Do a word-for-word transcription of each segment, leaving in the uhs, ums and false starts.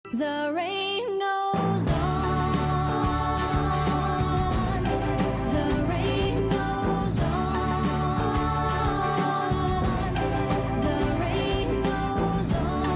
The rain goes on. The rain goes on. The rain goes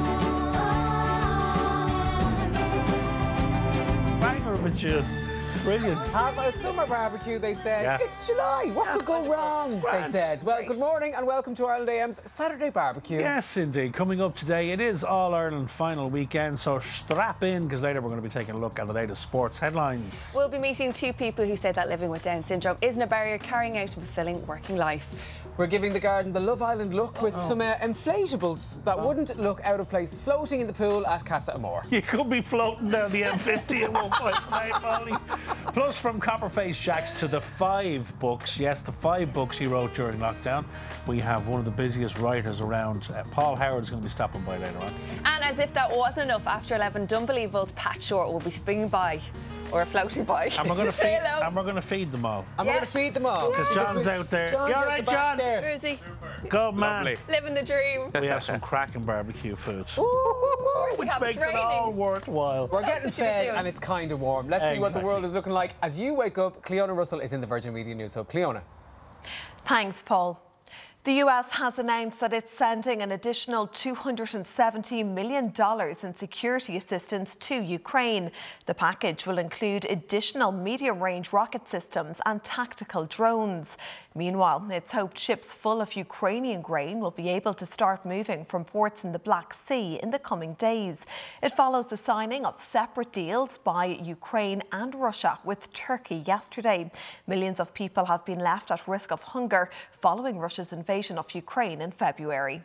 on. Banger of a tune. Brilliant. Have a summer barbecue, they said. Yeah. It's July. What Yeah, could go wonderful. wrong, Grand. they said. Well, Great. good morning and welcome to Ireland A M's Saturday barbecue. Yes, indeed. Coming up today, it is All-Ireland final weekend, so strap in, because later we're going to be taking a look at the latest sports headlines. We'll be meeting two people who say that living with Down syndrome isn't a barrier carrying out a fulfilling working life. We're giving the garden the Love Island look with Oh. some uh, inflatables that oh. wouldn't look out of place floating in the pool at Casa Amor. You could be floating down the M fifty at one point tonight, Molly. Plus, from Copperface Jacks to the five books, yes, the five books he wrote during lockdown, we have one of the busiest writers around. Uh, Paul Howard's going to be stopping by later on. And as if that wasn't enough, after eleven, Dunbelievable's Pat Shortt will be swinging by. Or floating by. And we're going to feed, hello. and we're going to feed them all. And Yes. we're going to feed them all. Because John's out there. John's You all out right, the back John? there. Where is he? Good man. Lovely. Living the dream. We have some cracking barbecue foods, Of course we which have, makes it's it all raining. worthwhile. We're That's getting what you've been fed doing. and it's kind of warm. Let's see what the Exactly. world is looking like. As you wake up, Cliodhna Russell is in the Virgin Media News Hub. Cliodhna. Thanks, Paul. The U S has announced that it's sending an additional two hundred seventy million dollars in security assistance to Ukraine. The package will include additional medium-range rocket systems and tactical drones. Meanwhile, it's hoped ships full of Ukrainian grain will be able to start moving from ports in the Black Sea in the coming days. It follows the signing of separate deals by Ukraine and Russia with Turkey yesterday. Millions of people have been left at risk of hunger following Russia's invasion of Ukraine in February.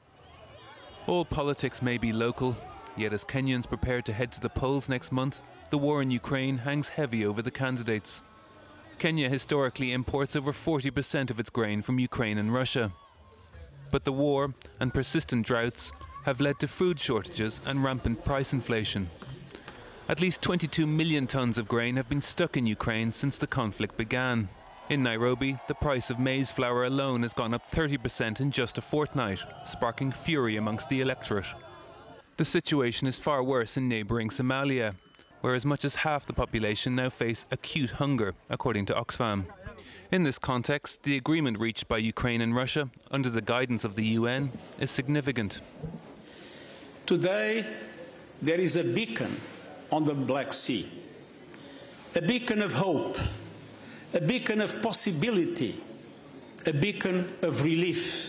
All politics may be local, yet as Kenyans prepare to head to the polls next month, the war in Ukraine hangs heavy over the candidates. Kenya historically imports over forty percent of its grain from Ukraine and Russia. But the war and persistent droughts have led to food shortages and rampant price inflation. At least twenty-two million tonnes of grain have been stuck in Ukraine since the conflict began. In Nairobi, the price of maize flour alone has gone up thirty percent in just a fortnight, sparking fury amongst the electorate. The situation is far worse in neighbouring Somalia, where as much as half the population now face acute hunger, according to Oxfam. In this context, the agreement reached by Ukraine and Russia, under the guidance of the U N, is significant. Today, there is a beacon on the Black Sea, a beacon of hope, a beacon of possibility, a beacon of relief.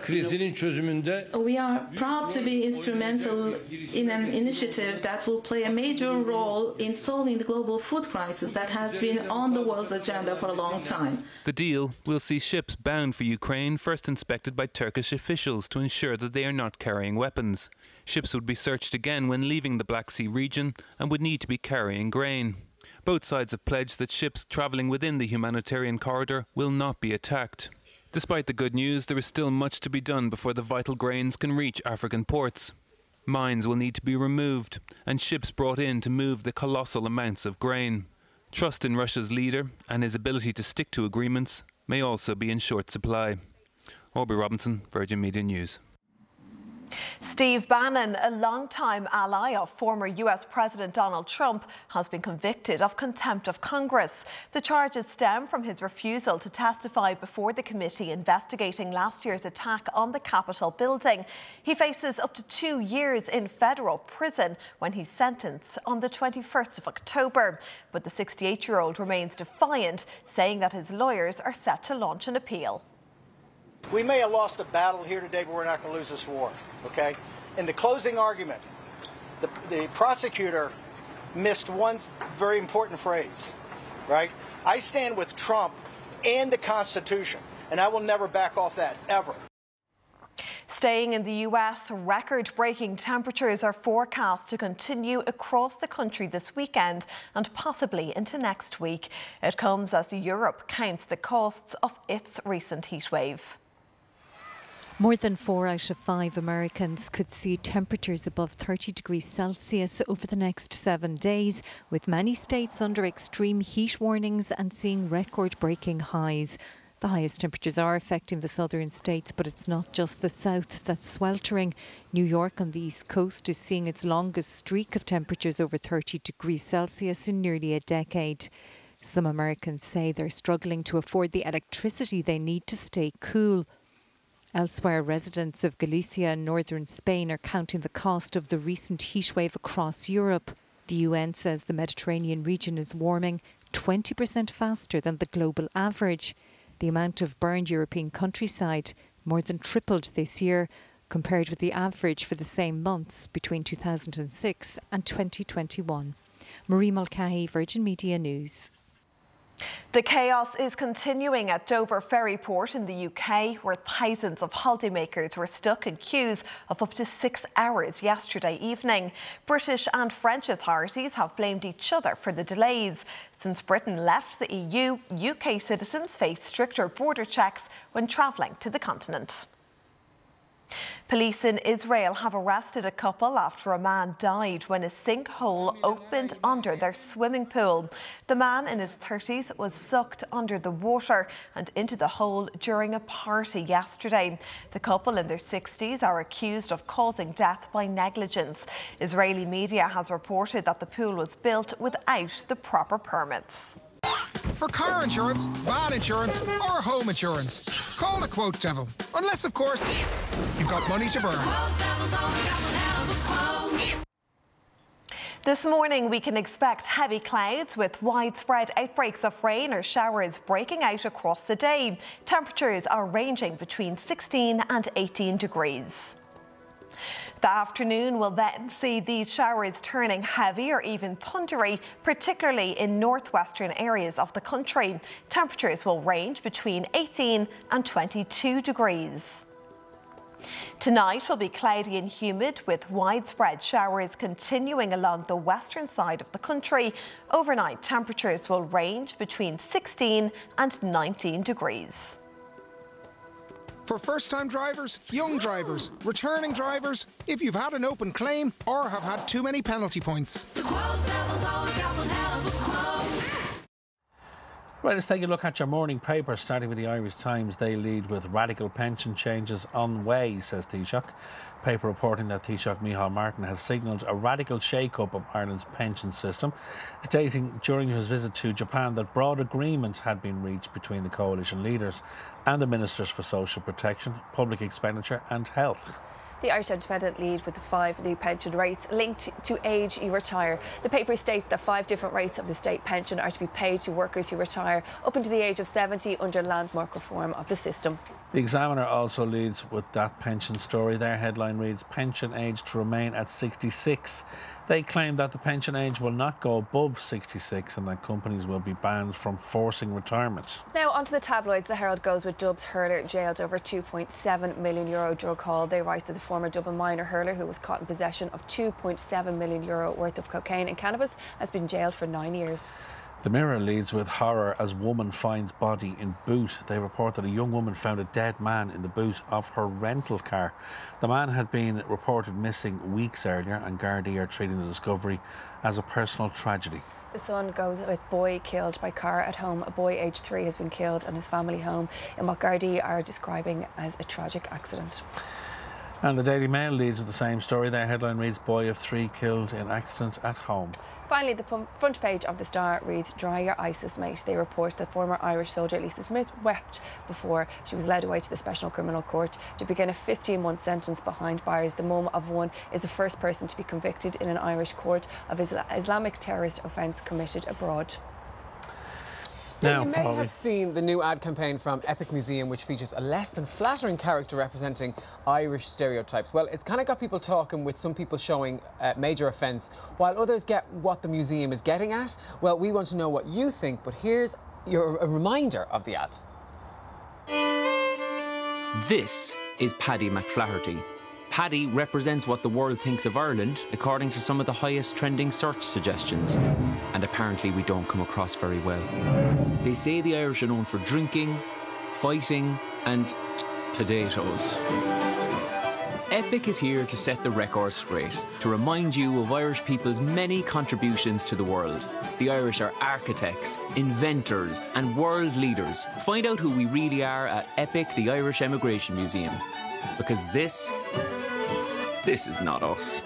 We are proud to be instrumental in an initiative that will play a major role in solving the global food crisis that has been on the world's agenda for a long time. The deal will see ships bound for Ukraine first inspected by Turkish officials to ensure that they are not carrying weapons. Ships would be searched again when leaving the Black Sea region and would need to be carrying grain. Both sides have pledged that ships travelling within the humanitarian corridor will not be attacked. Despite the good news, there is still much to be done before the vital grains can reach African ports. Mines will need to be removed and ships brought in to move the colossal amounts of grain. Trust in Russia's leader and his ability to stick to agreements may also be in short supply. Aubrey Robinson, Virgin Media News. Steve Bannon, a longtime ally of former U S President Donald Trump, has been convicted of contempt of Congress. The charges stem from his refusal to testify before the committee investigating last year's attack on the Capitol building. He faces up to two years in federal prison when he's sentenced on the twenty-first of October. But the sixty-eight-year-old remains defiant, saying that his lawyers are set to launch an appeal. We may have lost a battle here today, but we're not going to lose this war, okay? In the closing argument, the, the prosecutor missed one very important phrase, right? I stand with Trump and the Constitution, and I will never back off that, ever. Staying in the U S, record-breaking temperatures are forecast to continue across the country this weekend and possibly into next week. It comes as Europe counts the costs of its recent heatwave. More than four out of five Americans could see temperatures above thirty degrees Celsius over the next seven days, with many states under extreme heat warnings and seeing record-breaking highs. The highest temperatures are affecting the southern states, but it's not just the south that's sweltering. New York on the east coast is seeing its longest streak of temperatures over thirty degrees Celsius in nearly a decade. Some Americans say they're struggling to afford the electricity they need to stay cool. Elsewhere, residents of Galicia and northern Spain are counting the cost of the recent heatwave across Europe. The U N says the Mediterranean region is warming twenty percent faster than the global average. The amount of burned European countryside more than tripled this year, compared with the average for the same months between two thousand six and twenty twenty-one. Marie Mulcahy, Virgin Media News. The chaos is continuing at Dover Ferry Port in the U K, where thousands of holidaymakers were stuck in queues of up to six hours yesterday evening. British and French authorities have blamed each other for the delays. Since Britain left the E U, U K citizens face stricter border checks when travelling to the continent. Police in Israel have arrested a couple after a man died when a sinkhole opened under their swimming pool. The man in his thirties was sucked under the water and into the hole during a party yesterday. The couple in their sixties are accused of causing death by negligence. Israeli media has reported that the pool was built without the proper permits. For car insurance, van insurance or home insurance, call the Quote Devil. Unless, of course, you've got money to burn. This morning we can expect heavy clouds with widespread outbreaks of rain or showers breaking out across the day. Temperatures are ranging between sixteen and eighteen degrees. The afternoon will then see these showers turning heavy or even thundery, particularly in northwestern areas of the country. Temperatures will range between eighteen and twenty-two degrees. Tonight will be cloudy and humid with widespread showers continuing along the western side of the country. Overnight temperatures will range between sixteen and nineteen degrees. For first-time drivers, young drivers, returning drivers, if you've had an open claim or have had too many penalty points. The Quote Devil's always got one hell of a quote. Right, let's take a look at your morning paper, starting with the Irish Times. They lead with radical pension changes on way, says Taoiseach. Paper reporting that Taoiseach Micheál Martin has signalled a radical shake-up of Ireland's pension system, stating during his visit to Japan that broad agreements had been reached between the coalition leaders and the Ministers for Social Protection, Public Expenditure and Health. The Irish Independent lead with the five new pension rates linked to age you retire. The paper states that five different rates of the state pension are to be paid to workers who retire up until the age of seventy under landmark reform of the system. The Examiner also leads with that pension story. Their headline reads, pension age to remain at sixty-six. They claim that the pension age will not go above sixty-six and that companies will be banned from forcing retirement. Now onto the tabloids. The Herald goes with Dubs hurler jailed over two point seven million euro drug haul. They write that the former Dublin minor hurler, who was caught in possession of two point seven million euro worth of cocaine and cannabis, has been jailed for nine years. The Mirror leads with horror as woman finds body in boot. They report that a young woman found a dead man in the boot of her rental car. The man had been reported missing weeks earlier and Gardaí are treating the discovery as a personal tragedy. The Sun goes with boy killed by car at home. A boy aged three has been killed in his family home in what Gardaí are describing as a tragic accident. And the Daily Mail leads with the same story. Their headline reads, boy of three killed in accident at home. Finally, the front page of the Star reads, dry your ISIS mate. They report that former Irish soldier Lisa Smith wept before she was led away to the Special Criminal Court to begin a fifteen month sentence behind bars. The mum of one is the first person to be convicted in an Irish court of Isla Islamic terrorist offence committed abroad. Now, you may Polly. have seen the new ad campaign from Epic Museum, which features a less than flattering character representing Irish stereotypes. Well, it's kind of got people talking, with some people showing uh, major offence, while others get what the museum is getting at. Well, we want to know what you think, but here's your, a reminder of the ad. This is Paddy McFlaherty. Paddy represents what the world thinks of Ireland according to some of the highest trending search suggestions. And apparently we don't come across very well. They say the Irish are known for drinking, fighting and potatoes. Epic is here to set the record straight, to remind you of Irish people's many contributions to the world. The Irish are architects, inventors, and world leaders. Find out who we really are at Epic, the Irish Emigration Museum. Because this, this is not us.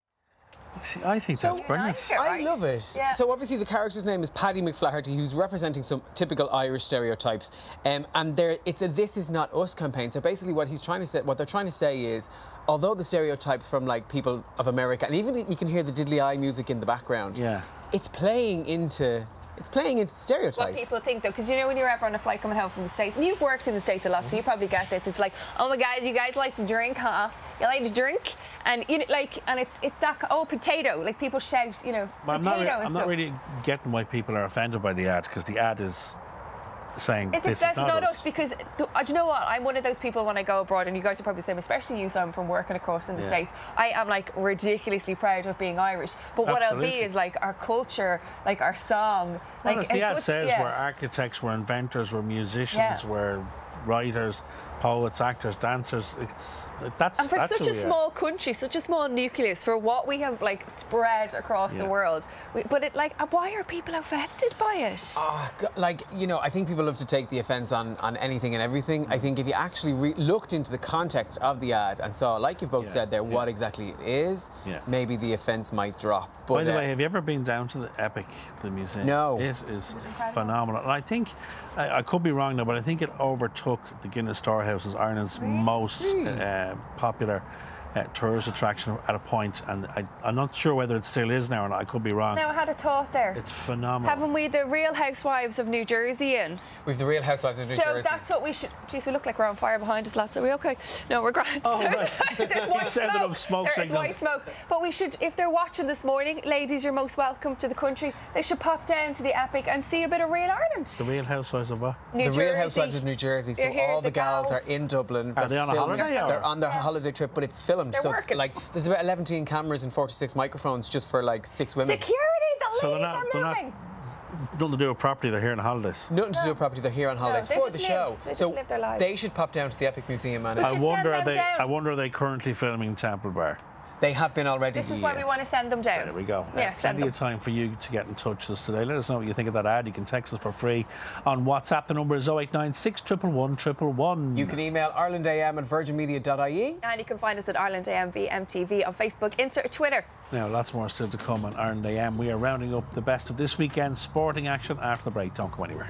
See, I think so, that's brilliant. I, I love it. Yeah. So obviously the character's name is Paddy McFlaherty, who's representing some typical Irish stereotypes, um, and there it's a "This Is Not Us" campaign. So basically, what he's trying to say, what they're trying to say is, although the stereotypes from like people of America, and even you can hear the diddly eye music in the background, yeah, it's playing into. It's playing into the stereotype. What people think, though, because you know when you're ever on a flight coming home from the States, and you've worked in the States a lot, mm-hmm. so you probably get this. It's like, oh my guys, you guys like to drink, huh? You like to drink, and you know, like, and it's it's that oh potato, like people shout, you know, well, potato I'm not, and I'm stuff. not really getting why people are offended by the ad, because the ad is saying it's, this that's is not, not us. us because th- uh, do you know what? I'm one of those people when I go abroad, and you guys are probably the same, especially you, Simon, from working across in the yeah. States. I am like ridiculously proud of being Irish. But what Absolutely. I'll be is like our culture, like our song. Well, like as the ad good, says, yeah. we're architects, we're inventors, we're musicians, Yeah. we're writers, poets, actors, dancers. It's that's and for that's such a who we small are. country, such a small nucleus, for what we have like spread across Yeah. the world, we, but it like, why are people offended by it? Oh, like, you know, I think people love to take the offence on, on anything and everything. I think if you actually re looked into the context of the ad and saw, like you've both Yeah. said there, Yeah. what exactly it is, Yeah. maybe the offence might drop. But, By the uh, way, have you ever been down to the Epic, the museum? No. It is phenomenal. And I think, I, I could be wrong now, but I think it overtook the Guinness Storehouse as Ireland's Really? most Really? uh, popular uh, tourist attraction at a point. And I, I'm not sure whether it still is now or not. I could be wrong. Now I had a thought there. It's phenomenal. Haven't we the Real Housewives of New Jersey in? We've the Real Housewives of New so Jersey. that's what we should. Geez, we look like we're on fire behind us, lads. Are we okay? No, we're grand. Oh, There's, right. there's white Sending smoke. up smoke there is signals. white smoke. But we should, if they're watching this morning, ladies, you're most welcome to the country. They should pop down to the Epic and see a bit of real Ireland. The Real Housewives of what? New the Jersey. Real Housewives of New Jersey. So You're here, all the, the gals, gals. are in Dublin. Are They're they on a filming- holiday, or- They're on their holiday trip, but it's filmed. They're so it's working. like there's about eleven cameras and forty-six microphones just for like six women. Security, the So ladies they're not, are they're not moving. nothing to do with property. They're here on holidays. Nothing to do with property. They're here on holidays they for just the live. show. They just so live their lives. they should pop down to the Epic Museum and I should wonder send are them they. down. I wonder are they currently filming Temple Bar? they have been already. This is why we want to send them down. There we go. Yeah, uh, send plenty them. of time for you to get in touch with us today. Let us know what you think of that ad. You can text us for free on WhatsApp. The number is oh eight nine six, one one one, one one one. You can email irelandam at virgin media dot I E. And you can find us at Ireland A M V M T V on Facebook, Insta, or Twitter. Now, lots more still to come on Ireland A M. We are rounding up the best of this weekend's sporting action after the break. Don't go anywhere.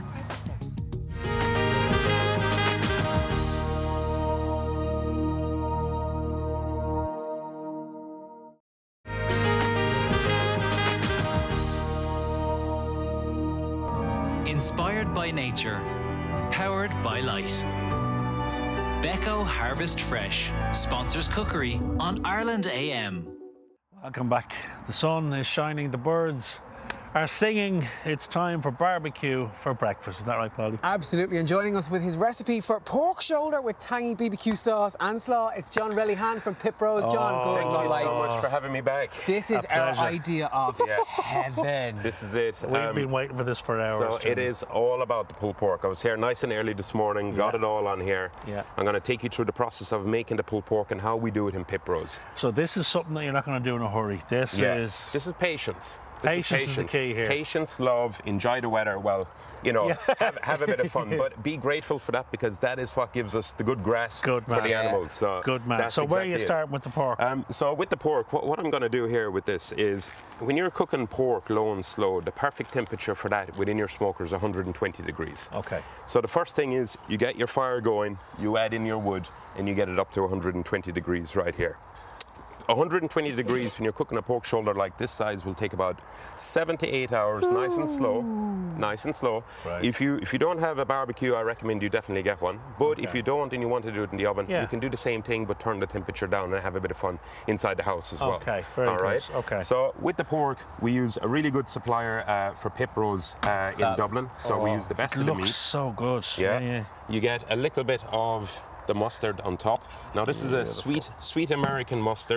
Inspired by nature, powered by light. Becco Harvest Fresh sponsors cookery on Ireland A M. Welcome back. The sun is shining, the birds are singing. It's time for barbecue for breakfast. Is that right, Polly? Absolutely, and joining us with his recipe for pork shoulder with tangy B B Q sauce and slaw, it's John Relihan from Pitt Bros. John, Oh, good Thank you night. so much for having me back. This is A our pleasure. idea of Yeah. heaven. This is it. We've Um, been waiting for this for hours. So Jimmy. it is all about the pulled pork. I was here nice and early this morning, got Yeah. it all on here. Yeah. I'm going to take you through the process of making the pulled pork and how we do it in Pitt Bros. So this is something that you're not going to do in a hurry. This Yeah. is... This is patience. This Patience is the key here. Patience, love, enjoy the weather. Well, you know, Yeah. have, have a bit of fun, but be grateful for that because that is what gives us the good grass Good for man. the Yeah. animals. So Good man. that's So where are you exactly it. starting with the pork? Um, so with the pork, what, what I'm going to do here with this is when you're cooking pork low and slow, the perfect temperature for that within your smoker is one hundred twenty degrees. Okay. So the first thing is you get your fire going, you add in your wood, and you get it up to one hundred twenty degrees right here. one hundred twenty degrees when you're cooking a pork shoulder like this size will take about seven to eight hours, nice and slow, nice and slow. Right. If you if you don't have a barbecue, I recommend you definitely get one. But if Okay. you don't and you want to do it in the oven, Yeah. you can do the same thing but turn the temperature down and have a bit of fun inside the house as well. Okay, very All good. right. Okay. So with the pork, we use a really good supplier uh, for Pitt Bros uh, in That- Dublin. So we oh, use the best It of the looks meat. so good. Yeah. yeah. You get a little bit of the mustard on top. Now this is a sweet, sweet American mustard.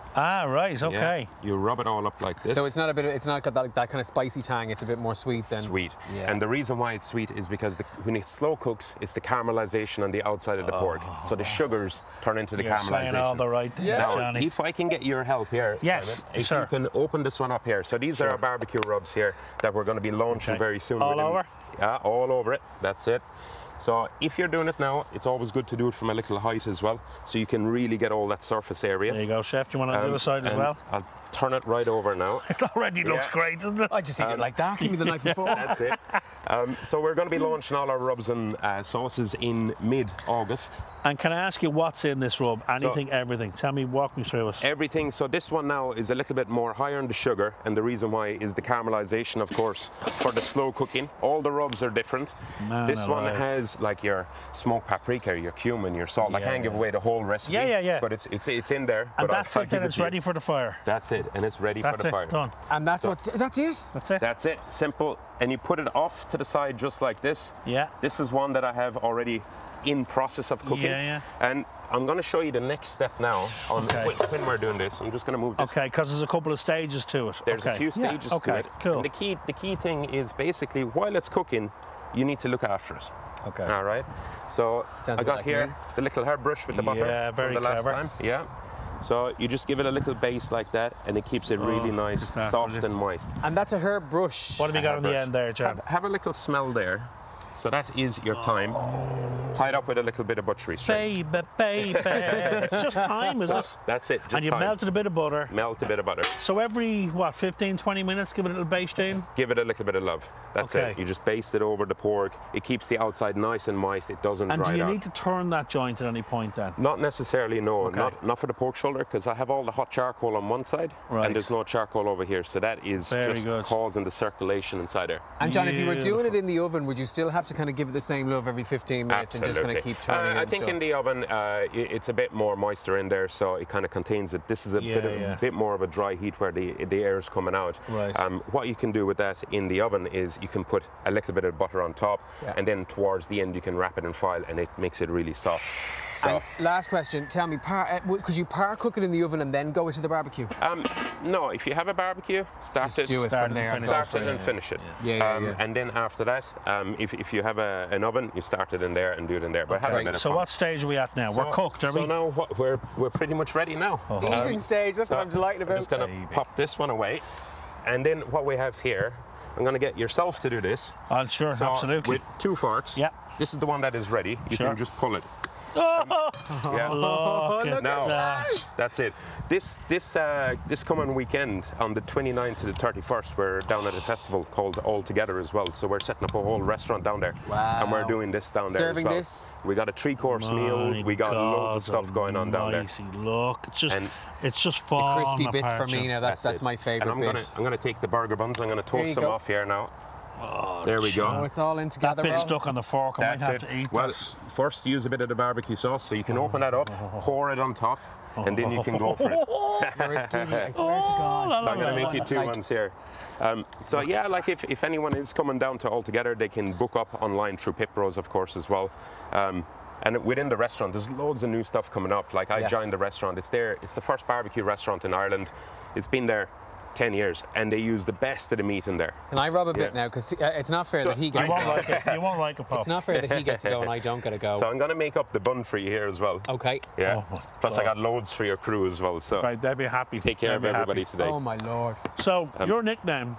Ah, right, okay. Yeah. You rub it all up like this. So it's not a bit. Of, it's not got that, that kind of spicy tang. It's a bit more sweet than sweet. Yeah. And the reason why it's sweet is because the, when it slow cooks, it's the caramelization on the outside of the oh. pork. So the sugars turn into the You're caramelization. Saying all the right things, now, Johnny. if I can get your help here, yes, Simon, if sure. you can open this one up here. So these sure. are our barbecue rubs here that we're going to be launching okay. very soon. All within, over. Yeah, all over it. That's it. So if you're doing it now, it's always good to do it from a little height as well, so you can really get all that surface area. There you go, Chef. Do you want to um, do the other side as well? I'll turn it right over now. It already looks yeah. great, doesn't it? I just eat um, it like that. Give me the knife and fork. That's it. Um, so we're going to be launching all our rubs and uh, sauces in mid-August. And can I ask you what's in this rub? Anything, so, everything. Tell me, walk me through it. Everything. So this one now is a little bit more higher on the sugar, and the reason why is the caramelization, of course, for the slow cooking. All the rubs are different. Man this alive. one has like your smoked paprika, your cumin, your salt. Yeah, I can't yeah. give away the whole recipe. Yeah, yeah, yeah. But it's it's it's in there. And but that's I'll, it. Then I'll it's it ready for the fire. That's it, and it's ready that's for the it. fire. Done. And that's so, what. That's it. That's it. That's it. Simple. And you put it off to the side just like this. Yeah. This is one that I have already in process of cooking. Yeah, yeah. And I'm going to show you the next step now on okay. when, when we're doing this. I'm just going to move this. Okay, because there's a couple of stages to it. There's okay. a few stages yeah. okay. to it. Cool. And the key, the key thing is basically while it's cooking, you need to look after it. Okay. All right. So Sounds I got like here me. the little hairbrush with the butter yeah, very from the last clever. time. Yeah. So you just give it a little base like that, and it keeps it really oh, nice, soft and moist. And that's a herb brush. What have you got on the end there, John? Have, have a little smell there. So that is your thyme, oh. tied up with a little bit of butchery string. Baby, baby. It's just thyme, is so, it? That's it, just And you thyme. melted a bit of butter. Melt a bit of butter. So every, what, fifteen, twenty minutes, give it a little baste in? Give it a little bit of love. That's okay. it. You just baste it over the pork. It keeps the outside nice and moist. It doesn't and dry out. And do you need to turn that joint at any point then? Not necessarily, no. Okay. Not, not for the pork shoulder, because I have all the hot charcoal on one side, right. and there's no charcoal over here. So that is Very just good. causing the circulation inside there. And John, Beautiful. if you were doing it in the oven, would you still have to kind of give it the same love every fifteen minutes Absolutely. and just kind of keep turning uh, it? I think stuff? in the oven, uh, it's a bit more moisture in there, so it kind of contains it. This is a yeah, bit, of, yeah. bit more of a dry heat where the, the air is coming out. Right. Um, what you can do with that in the oven is you can put a little bit of butter on top, yeah. and then towards the end you can wrap it in foil, and it makes it really soft. So, and last question, tell me, par, uh, could you par cook it in the oven and then go into the barbecue? Um, no, if you have a barbecue, start Just it, do it start from there, and start it and finish it. Yeah, yeah, um, yeah. And then after that, um, if, if you have a, an oven, you start it in there and do it in there. But okay. have a bit of So fun. what stage are we at now? So, we're cooked, are so we? now what, we're we're pretty much ready now. Oh. Eating Um, stage, that's so what I'm delighted about. I'm just going to pop this one away, and then what we have here, I'm going to get yourself to do this. Oh, sure, so absolutely. With two forks. Yeah. This is the one that is ready. You sure. can just pull it. Oh, Um, yeah. look at now, that. that's it. This this uh, this coming weekend on the twenty-ninth to the thirty-first, we're down at a festival called All Together as well. So we're setting up a whole restaurant down there, wow. and we're doing this down there Serving as well. this? We got a three-course My meal. We got God loads of stuff going on down there. almighty, Look, it's just And it's just The falling crispy bits apart, for me John. now, that's, that's, it. my favourite and I'm bit. Gonna, I'm going to take the burger buns. I'm going to toast them go. off here now. Oh, there we go. Oh, it's all in together. That bit Rob. stuck on the fork. I That's might it. have to eat well, this. first use a bit of the barbecue sauce, so you can open that up, pour it on top, and then you can go for it. There is ghee, I swear to God. So I'm going to make you two Like- ones here. Um, so yeah, like if, if anyone is coming down to All Together, they can book up online through Pitt Bros, of course, as well. Um, and within the restaurant, there's loads of new stuff coming up. Like I Yeah. joined the restaurant. It's there. It's the first barbecue restaurant in Ireland. It's been there ten years, and they use the best of the meat in there. Can I rob a bit Yeah. now? Because uh, it's not fair that he You gets won't to go. like it. You won't like it, Pop. It's not fair that he gets to go and I don't get to go. So I'm going to make up the bun for you here as well. Okay. Yeah. Oh, my Plus I God. got loads for your crew as well. So Right, they'll be happy. take care They'll of be everybody happy. today. Oh, my Lord. So, your nickname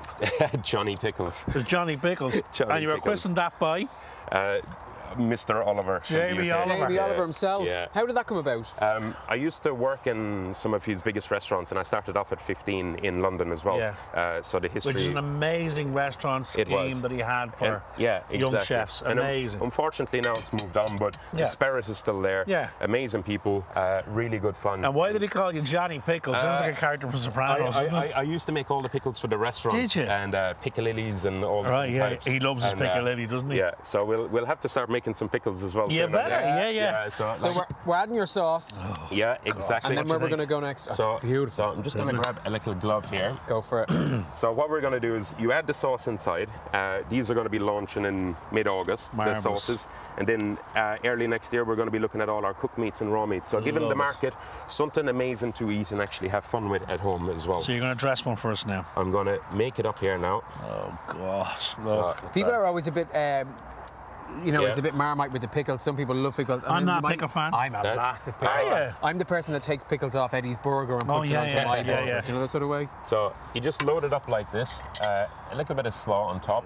Johnny Pickles. is Johnny Pickles. Johnny and you were Pickles. christened that by? Uh, Mister Oliver. from the Jamie U K. Oliver. Jamie Yeah. Oliver himself. Yeah. How did that come about? Um, I used to work in some of his biggest restaurants, and I started off at fifteen in London as well. Yeah. Uh, so the history. Which is an amazing restaurant It scheme was. that he had for and, yeah, young exactly. chefs. And, um, Amazing. unfortunately, now it's moved on, but Yeah. the spirit is still there. Yeah. Amazing people, uh, really good fun. And why did he call you Johnny Pickles? Sounds Uh, like a character from I, Sopranos. I, doesn't I, it? I used to make all the pickles for the restaurant. Did you? And uh, piccalillis and all the Right, yeah, types. he loves his And, uh, piccalilli, doesn't he? Yeah, so we'll we'll have to start making some pickles as well. Yeah, soon, better. yeah, Yeah, yeah. yeah so So we're, we're adding your sauce. Oh, yeah, exactly. And then where we're going to go next? So, That's beautiful. So I'm just going to grab a little glove here. Go for it. So what we're going to do is you add the sauce inside. Uh, these are going to be launching in mid-August, the Marvellous. sauces. And then uh, early next year, we're going to be looking at all our cooked meats and raw meats. So giving Love the it. market something amazing to eat and actually have fun with at home as well. So you're going to dress one for us now? I'm going to make it up here now. Oh, God. So, People are always a bit... Um, You know, Yeah. it's a bit Marmite with the pickles. Some people love pickles. And I'm then not you a might- pickle fan. I'm a That- massive pickle Are you? fan. I'm the person that takes pickles off Eddie's burger and Oh, puts yeah, it onto yeah, my yeah, burger. yeah. Do you know that sort of way? so you just load it up like this. Uh, a little bit of slaw on top.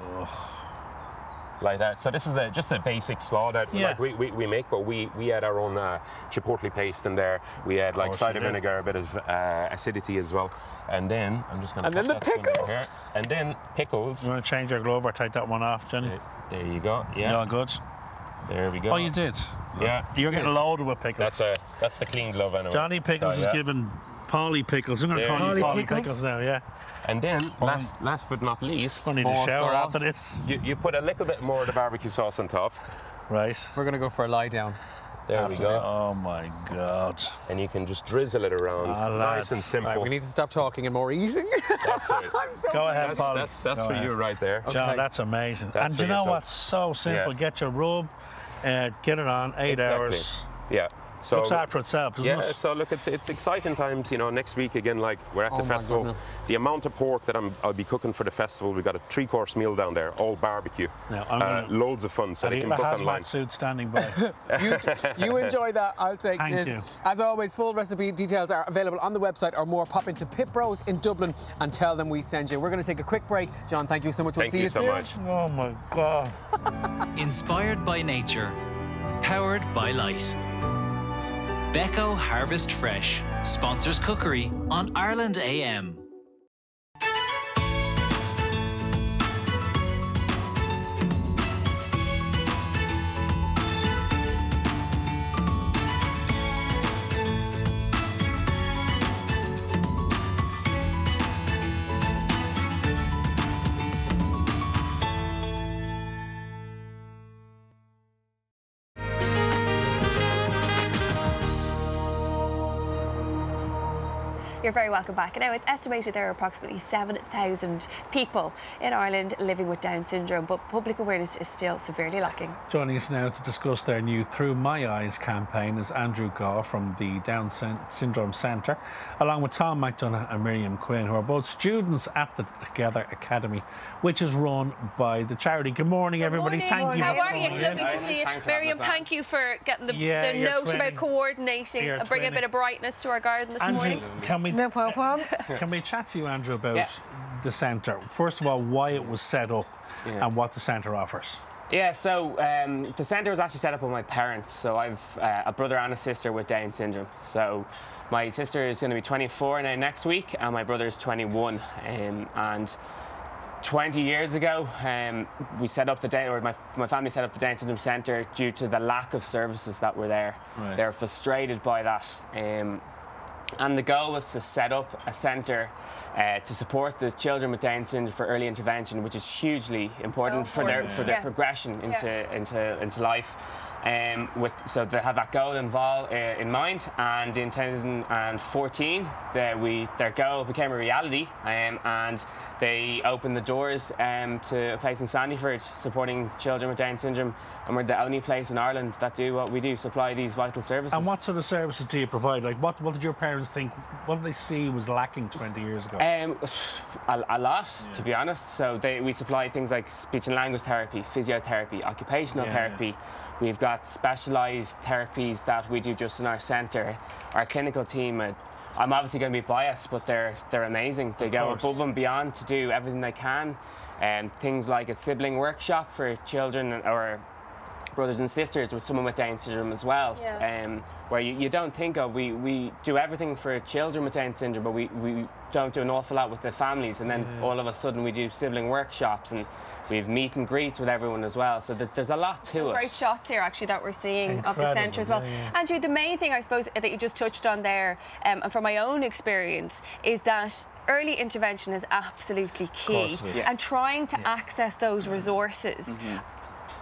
Like that. So this is a, just a basic slaw that Yeah. like we, we, we make, but we, we add our own uh, chipotle paste in there. We add like course cider you do. vinegar, a bit of uh, acidity as well. And then I'm just going to And then the pickles. here. And then pickles. You want to change your glove or take that one off, Jenny? There you go. Yeah. Yeah. all good? There we go. Oh, you did? Yeah. You're getting Did. loaded with pickles. That's a that's the clean glove anyway. Johnny Pickles So, is yeah. giving Polly Pickles. I'm going to There call you you go. Polly Pickles? Pickles now, yeah. And then last last but not least, I need a More shower sauce. after this. you, you put a little bit more of the barbecue sauce on top. Right. We're going to go for a lie down. There After we go. this. Oh, my God. And you can just drizzle it around. Ah, nice lads. and simple. Right, we need to stop talking and more eating. That's it. I'm so Go ahead, That's, Polly. that's, that's Go for ahead. you right there. John, Okay. that's amazing. That's and for you know yourself. what? So simple. Yeah. Get your rub, uh, get it on, eight Exactly. hours. Yeah. So Looks after itself, doesn't yeah, it? so look, it's it's exciting times. You know, next week again, like we're at Oh the my festival. goodness. The amount of pork that I'm, I'll be cooking for the festival, we've got a three-course meal down there, all barbecue. Now, I'm uh, gonna- loads of fun, so I they need can a book online. hazmat suit standing by. you, you enjoy that. I'll take Thank this. you. As always, full recipe details are available on the website or more. Pop into Pitt Bros in Dublin and tell them we send you. We're going to take a quick break. John, thank you so much. We'll Thank see you you so soon. much. Oh, my God. Inspired by nature, powered by light. Becco Harvest Fresh sponsors cookery on Ireland A M. You're very welcome back. Now, it's estimated there are approximately seven thousand people in Ireland living with Down syndrome, but public awareness is still severely lacking. Joining us now to discuss their new Through My Eyes campaign is Andrew Gaw from the Down Syn- Syndrome Centre, along with Tom McDonough and Miriam Quinn, who are both students at the Together Academy, which is run by the charity. Good morning, everybody. Morning. Thank you. How for are you? coming It's in. lovely to see you. Thanks for having Miriam, us on. thank you for getting the, Yeah, the you're note twinning. about coordinating You're and bringing a twinning. bit of brightness to our garden this Andrew, morning. can we No problem. can we chat to you, Andrew, about Yeah. the centre? First of all, why it was set up Yeah. and what the centre offers. Yeah, so um, the centre was actually set up by my parents. So I've uh, a brother and a sister with Down syndrome. So my sister is going to be twenty-four now next week, and my brother is twenty-one. Um, and twenty years ago, um, we set up the Down, or my, my family set up the Down syndrome centre due to the lack of services that were there. Right. They're frustrated by that. Um, And the goal was to set up a centre uh, to support the children with Down syndrome for early intervention, which is hugely important, So for their important. for their Yeah. progression into Yeah. into into life. Um, with so they had that goal involved uh, in mind, and in twenty fourteen, the, we their goal became a reality, um, and they opened the doors um, to a place in Sandyford supporting children with Down syndrome, and we're the only place in Ireland that do what we do, supply these vital services. And what sort of services do you provide? Like, what, what did your parents think, what did they see was lacking twenty years ago? Um, a, a lot, to be honest. So they, we supply things like speech and language therapy, physiotherapy, occupational Yeah, therapy. We've got specialised therapies that we do just in our centre. Our clinical team, uh, I'm obviously going to be biased, but they're they're amazing. They Of go course. above and beyond to do everything they can. Um, things like a sibling workshop for children or brothers and sisters with someone with Down syndrome as well, Yeah. um, where you, you don't think of. We, we do everything for children with Down syndrome, but we, we don't do an awful lot with the families, and then Yeah. all of a sudden we do sibling workshops, and we have meet and greets with everyone as well, so there's, there's a lot to it. Great shots here, actually, that we're seeing of the Incredible, centre as well. yeah, yeah. Andrew, the main thing, I suppose, that you just touched on there, um, and from my own experience, is that early intervention is absolutely key. course it is. Yeah. And trying to access those resources.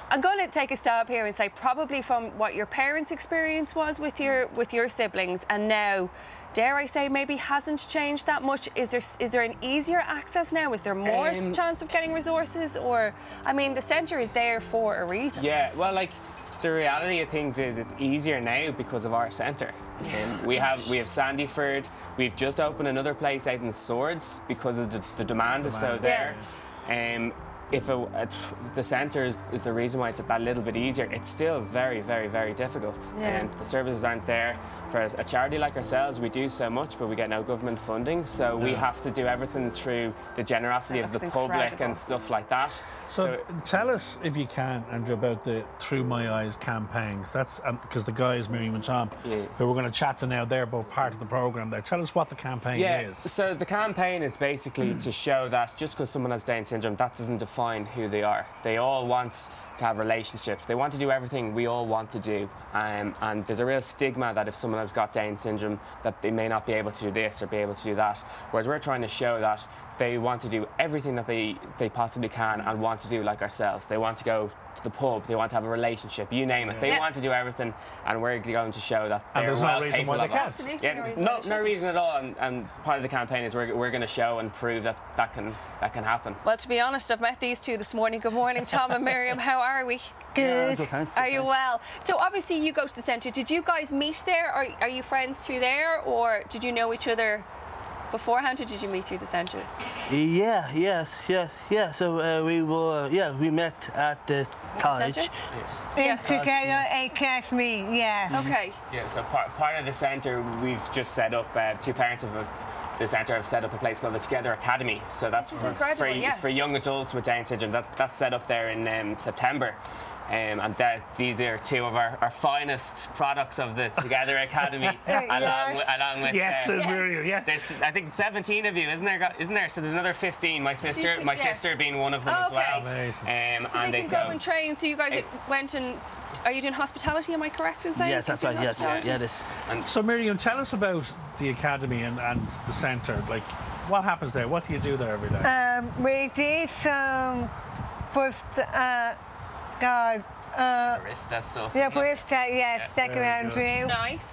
I'm going to take a stab here and say probably from what your parents' experience was with your with your siblings, and now, dare I say, maybe hasn't changed that much. Is there is there an easier access now? Is there more Um, chance of getting resources? Or, I mean, the centre is there for a reason. Yeah, well, like, the reality of things is it's easier now because of our centre. Um, we have we have Sandyford. We've just opened another place out in the Swords because of the, the demand is so there. Um, if it, it, the centre is, is the reason why it's that little bit easier, it's still very, very, very difficult. Yeah. Um, the services aren't there. For a charity like ourselves, we do so much, but we get no government funding, so we Yeah. have to do everything through the generosity of the That's public incredible. and stuff like that. So, tell us, if you can, Andrew, about the Through My Eyes campaigns. That's because the guys, Miriam and Tom, Yeah. who we're going to chat to now, they're both part of the programme there. Tell us what the campaign Yeah, is. so the campaign is basically to show that just because someone has Down syndrome, that doesn't define who they are. They all want to have relationships. They want to do everything we all want to do. Um, and there's a real stigma that if someone has got Down syndrome, that they may not be able to do this or be able to do that. Whereas we're trying to show that they want to do everything that they, they possibly can and want to do like ourselves. They want to go to the pub, they want to have a relationship, you name it. They Yeah. want to do everything, and we're going to show that they're And there's no well reason why capable they of can't. it. Absolutely Yeah, no reason no, why they no shouldn't. reason at all, and, and part of the campaign is we're, we're going to show and prove that that can, that can happen. Well, to be honest, I've met these two this morning. Good morning, Tom and Miriam. How are we? Good. Good, thanks. Are you well? So obviously you go to the centre. Did you guys meet there? Or are you friends through there? Or did you know each other beforehand, or did you meet through the centre? Yeah, yes, yes, yeah. So uh, we were, yeah, we met at the college. centre? Yeah. Together, a classmate, yeah. Okay. Yeah, so part, part of the centre, we've just set up, uh, two parents of, of the centre have set up a place called the Together Academy. So that's This is for, incredible, for, yes. for young adults with Down syndrome. That, that's set up there in um, September. Um, and that, these are two of our, our finest products of the Together Academy, along with, along with Yes, uh, says Miriam, yeah. There's, I think, seventeen of you, isn't there? Isn't there? So there's another fifteen. My sister, my Yeah. sister being one of them Oh, as well. okay. Amazing. Um, So and they can go and train. So you guys It- went and are you doing hospitality? Am I correct in saying? Yes, that's You're right. doing Yes, hospitality? yeah, this. So, Miriam, tell us about the academy and, and the centre. Like, what happens there? What do you do there every day? Um, we did some post, uh, God, uh, barista stuff. yeah, isn't it? barista, yes, second Very hand good. brew. Nice.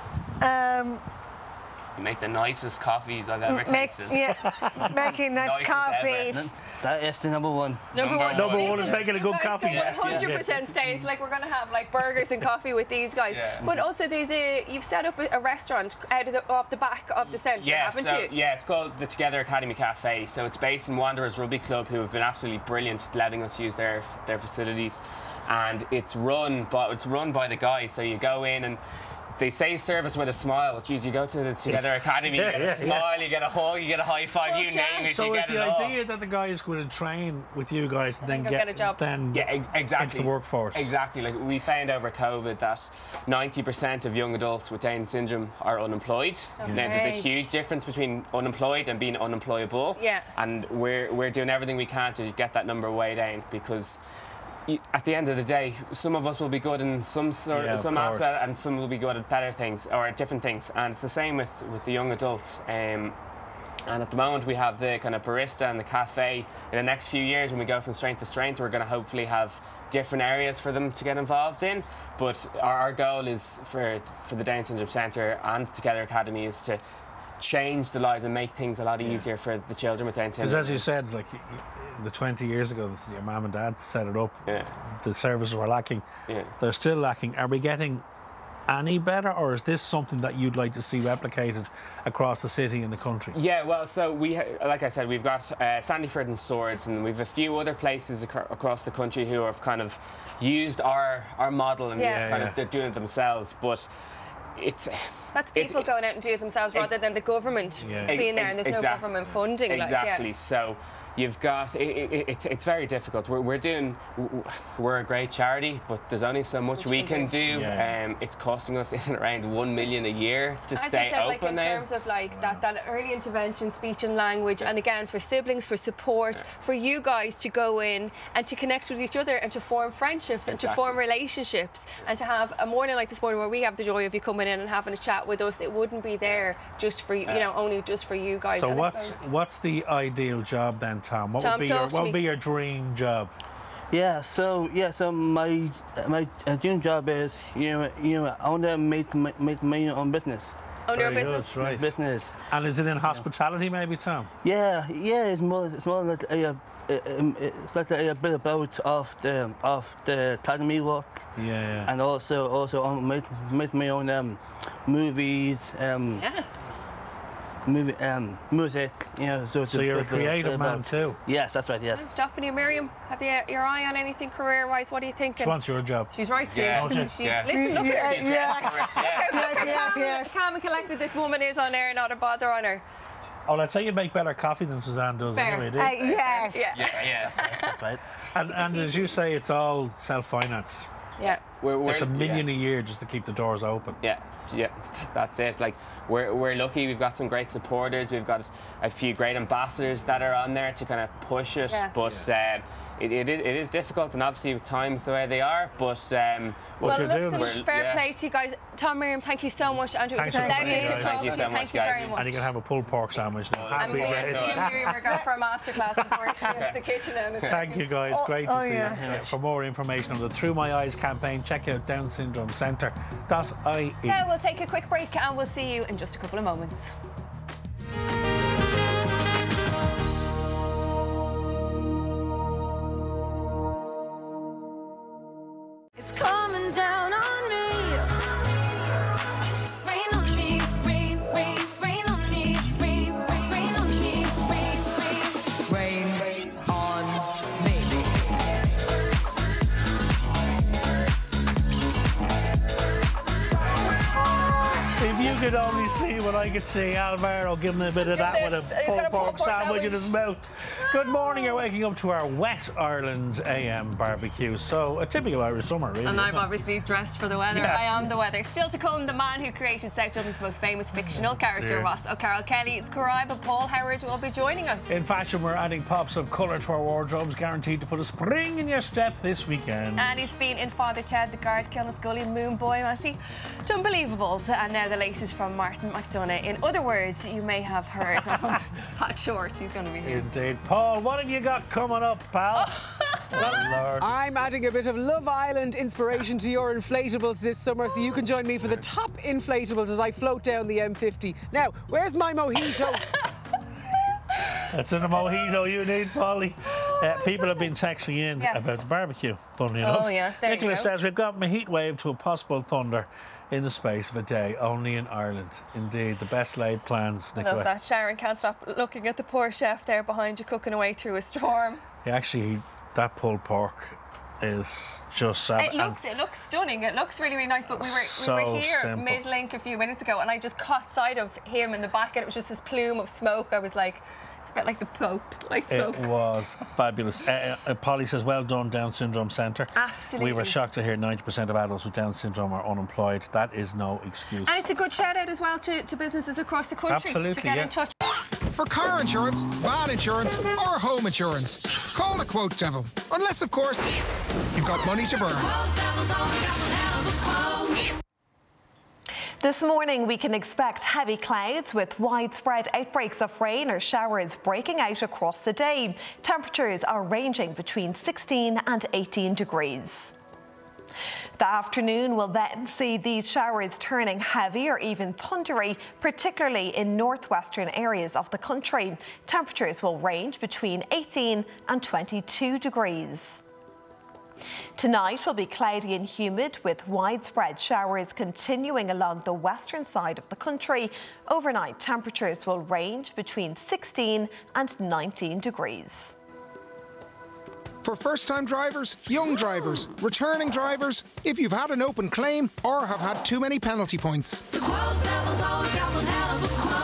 Um, You make the nicest coffees I've ever make, tasted. yeah, making nice Nicest coffee. ever. That is the number one. Number, Number one. one. Number one is making a good You guys coffee. go one hundred percent stay. It's like we're going to have like burgers and coffee with these guys. Yeah. But also, there's a you've set up a, a restaurant out of the off the back of the centre, Yeah, haven't so, you? yeah, it's called the Together Academy Cafe. So it's based in Wanderers Rugby Club, who have been absolutely brilliant letting us use their their facilities, and it's run by it's run by the guys. So you go in and they say service with a smile. Geez, you go to the Together Academy, Yeah, you get a yeah, smile, you get a hug, you get a high five, Full you chat. name it, So you is get the it all. idea that the guys go in and train with you guys and then go get, get a job. then Yeah, ex- exactly. into the workforce? Exactly. Like we found over COVID that ninety percent of young adults with Down syndrome are unemployed. Okay. Now, there's a huge difference between unemployed and being unemployable. Yeah. And we're we're doing everything we can to get that number way down, because y- at the end of the day, some of us will be good in some sort Yeah, of some course. aspect, and some will be good at better things or at different things. And it's the same with with the young adults. Um, And at the moment, we have the kind of barista and the cafe. In the next few years, when we go from strength to strength, we're going to hopefully have different areas for them to get involved in. But our, our goal is for for the Down Syndrome Centre and Together Academy is to change the lives and make things a lot easier for the children with Down Because syndrome. as you said, like y- y- the twenty years ago, your mum and dad set it up. Yeah. The services were lacking. Yeah. They're still lacking. Are we getting any better, or is this something that you'd like to see replicated across the city and the country? Yeah, well, so we, ha- like I said, we've got uh, Sandyford and Swords, and we've a few other places ac- across the country who have kind of used our our model and Yeah. they've kind Yeah, of they're doing it themselves, but it's That's it's- people going out and doing it themselves rather than the government Yeah. being there, and there's Exactly. no government funding. Exactly. Like, So you've got it, it, it's it's very difficult. We're, we're doing w- we're a great charity, but there's only so much we can do. Yeah. Um, it's costing us in around one million a year to As stay you said, open like in now. terms of like that, that early intervention, speech and language, and again for siblings, for support, for you guys to go in and to connect with each other and to form friendships and to Exactly. form relationships, and to have a morning like this morning where we have the joy of you coming in and having a chat with us. It wouldn't be there just for you, you know, only just for you guys. So And I what's suppose- what's the ideal job then, Tom? What Tom, would be your talk to what would me. be your dream job? Yeah, so yeah, so my my uh, dream job is you know you know I want to make my, make my own business. Own your Very business. good, right. Business. And is it in hospitality, maybe, Tom? Yeah, yeah, it's more it's more like a, a, um, it's like a, a bit about of the of the academy work. Yeah, yeah. And also also um, make make my own um, movies. Um, yeah. Movie, um, music, you know. So, it's So a you're a bit- bit- creative bit man about- too. Yes, that's right. Yes. I'm stopping you, Miriam. Have you your eye on anything career-wise? What are you thinking? She wants your job. She's right too. Yeah. Don't you? She, Yeah. Listen, look Yeah, at her. yeah. Look how- look how Yeah, calm- yeah. calm and collected this woman is on air, not a bother on her. Oh, I'd say you make better coffee than Suzanne does Fair. anyway, do Uh, you? yes. Yeah. Yeah, yeah. That's right. And, and as you say, it's all self-financed. Yeah. We're, we're, It's a million yeah. a year just to keep the doors open. Yeah, yeah, that's it. Like we're we're lucky. We've got some great supporters. We've got a few great ambassadors that are on there to kind of push us. Yeah. But um, it, it is it is difficult, and obviously with times the way they are. But um, What well, you're doing listen, is- fair yeah. play to you guys. Tom, Miriam, thank you so much. Andrew, it was Thanks a for pleasure coming, to guys. talk Thank you to so you. much, Thank you guys. very much. And you can have a pulled pork sandwich now. And Happy we, days. me and Miriam are going for a masterclass unfortunately into the kitchen now in a Thank second. you, guys. Great to oh, see yeah. you. Uh, For more information on the Through My Eyes campaign, check out down syndrome centre dot I E. Now we'll take a quick break and we'll see you in just a couple of moments. It's coming down on me. Rain on me, rain, rain, rain on me, rain, rain, rain on me, rain, rain, rain on me. If you could only see what I could see, Alvaro giving a bit of that with a He's got pulled a pork pulled pork sandwich in sandwich. his mouth. Good morning, you're waking up to our wet Ireland A M barbecue. So, a typical Irish summer, really. And isn't I'm it? obviously dressed for the weather. Yeah. I am the weather. Still to come, the man who created South Dublin's most famous fictional character, Dear. Ross O'Carroll Kelly, scribe of Paul Howard will be joining us. In fashion, we're adding pops of colour to our wardrobes, guaranteed to put a spring in your step this weekend. And he's been in Father Ted, the Guard, Kilmascully, Moon Boy, Matty, to Unbelievables, and now the latest from Martin McDonough. In other words, you may have heard of Pat Shortt. He's going to be here. Indeed. Paul, what have you got coming up, pal? Oh, Lord. I'm adding a bit of Love Island inspiration to your inflatables this summer, so you can join me for the top inflatables as I float down the M fifty. Now, where's my mojito? That's in a mojito you need, Polly. Uh, people have been texting in Yes. about the barbecue, funnily enough. Oh, yes, there you Nicholas go. says we've got a heat wave to a possible thunder in the space of a day, only in Ireland. Indeed, the best laid plans, I Nicola. love that. Sharon can't stop looking at the poor chef there behind you cooking away through a storm. Yeah, actually, that pulled pork is just savage. It looks, it looks stunning. It looks really, really nice. But we were, So we were here simple. mid-link a few minutes ago, and I just caught sight of him in the back, and it was just this plume of smoke. I was like, it's a bit like the Pope, like smoke. It was fabulous. Uh, uh, Polly says, well done, Down Syndrome Centre. Absolutely. We were shocked to hear ninety percent of adults with Down syndrome are unemployed. That is no excuse. And it's a good shout out as well to, to businesses across the country Absolutely, to get yeah. in touch. For car insurance, van insurance, or home insurance, call the Quote Devil. Unless, of course, you've got money to burn. Quote Devil's always got one hell of a quote. This morning, we can expect heavy clouds with widespread outbreaks of rain or showers breaking out across the day. Temperatures are ranging between sixteen and eighteen degrees. The afternoon will then see these showers turning heavy or even thundery, particularly in northwestern areas of the country. Temperatures will range between eighteen and twenty-two degrees. Tonight will be cloudy and humid with widespread showers continuing along the western side of the country. Overnight temperatures will range between sixteen and nineteen degrees. For first-time drivers, young drivers, returning drivers, if you've had an open claim or have had too many penalty points. The Quote Devil's always got one hell of a quote.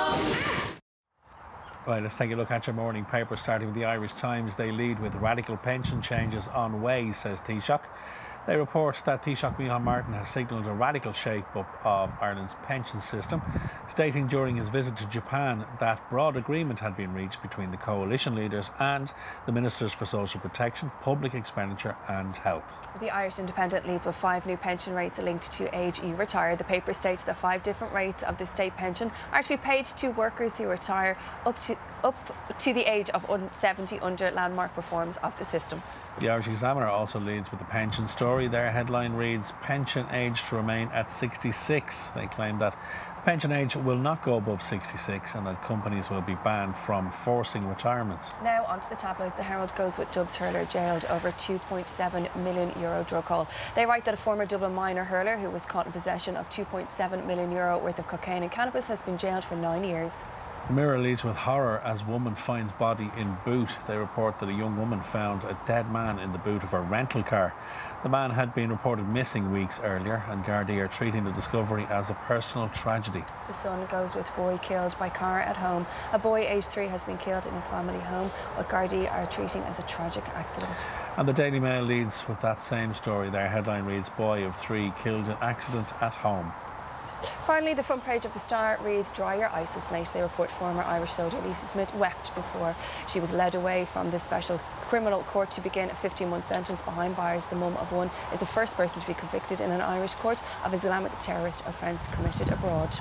Right, let's take a look at your morning paper, starting with the Irish Times. They lead with radical pension changes on way, says Taoiseach. They report that Taoiseach Micheál Martin has signalled a radical shake-up of Ireland's pension system, stating during his visit to Japan that broad agreement had been reached between the coalition leaders and the Ministers for Social Protection, Public Expenditure and Health. The Irish Independent leave with five new pension rates linked to age you retire. The paper states that five different rates of the state pension are to be paid to workers who retire up to up to the age of seventy under landmark reforms of the system. The Irish Examiner also leads with the pension story. Their headline reads, "Pension age to remain at sixty-six." They claim that the pension age will not go above sixty-six and that companies will be banned from forcing retirements. Now onto the tabloids. The Herald goes with Dubs hurler jailed over two point seven million euro drug haul. They write that a former Dublin minor hurler who was caught in possession of two point seven million euro worth of cocaine and cannabis has been jailed for nine years. The Mirror leads with horror as woman finds body in boot. They report that a young woman found a dead man in the boot of her rental car. The man had been reported missing weeks earlier, and Gardaí are treating the discovery as a personal tragedy. The Sun goes with boy killed by car at home. A boy aged three has been killed in his family home, what Gardaí are treating as a tragic accident. And the Daily Mail leads with that same story. Their headline reads, "Boy of three killed in accident at home." Finally, the front page of the Star reads, "Dry your ISIS mate." They report former Irish soldier Lisa Smith wept before she was led away from the special criminal court to begin a fifteen-month sentence behind bars. The mum of one is the first person to be convicted in an Irish court of Islamic terrorist offence committed abroad.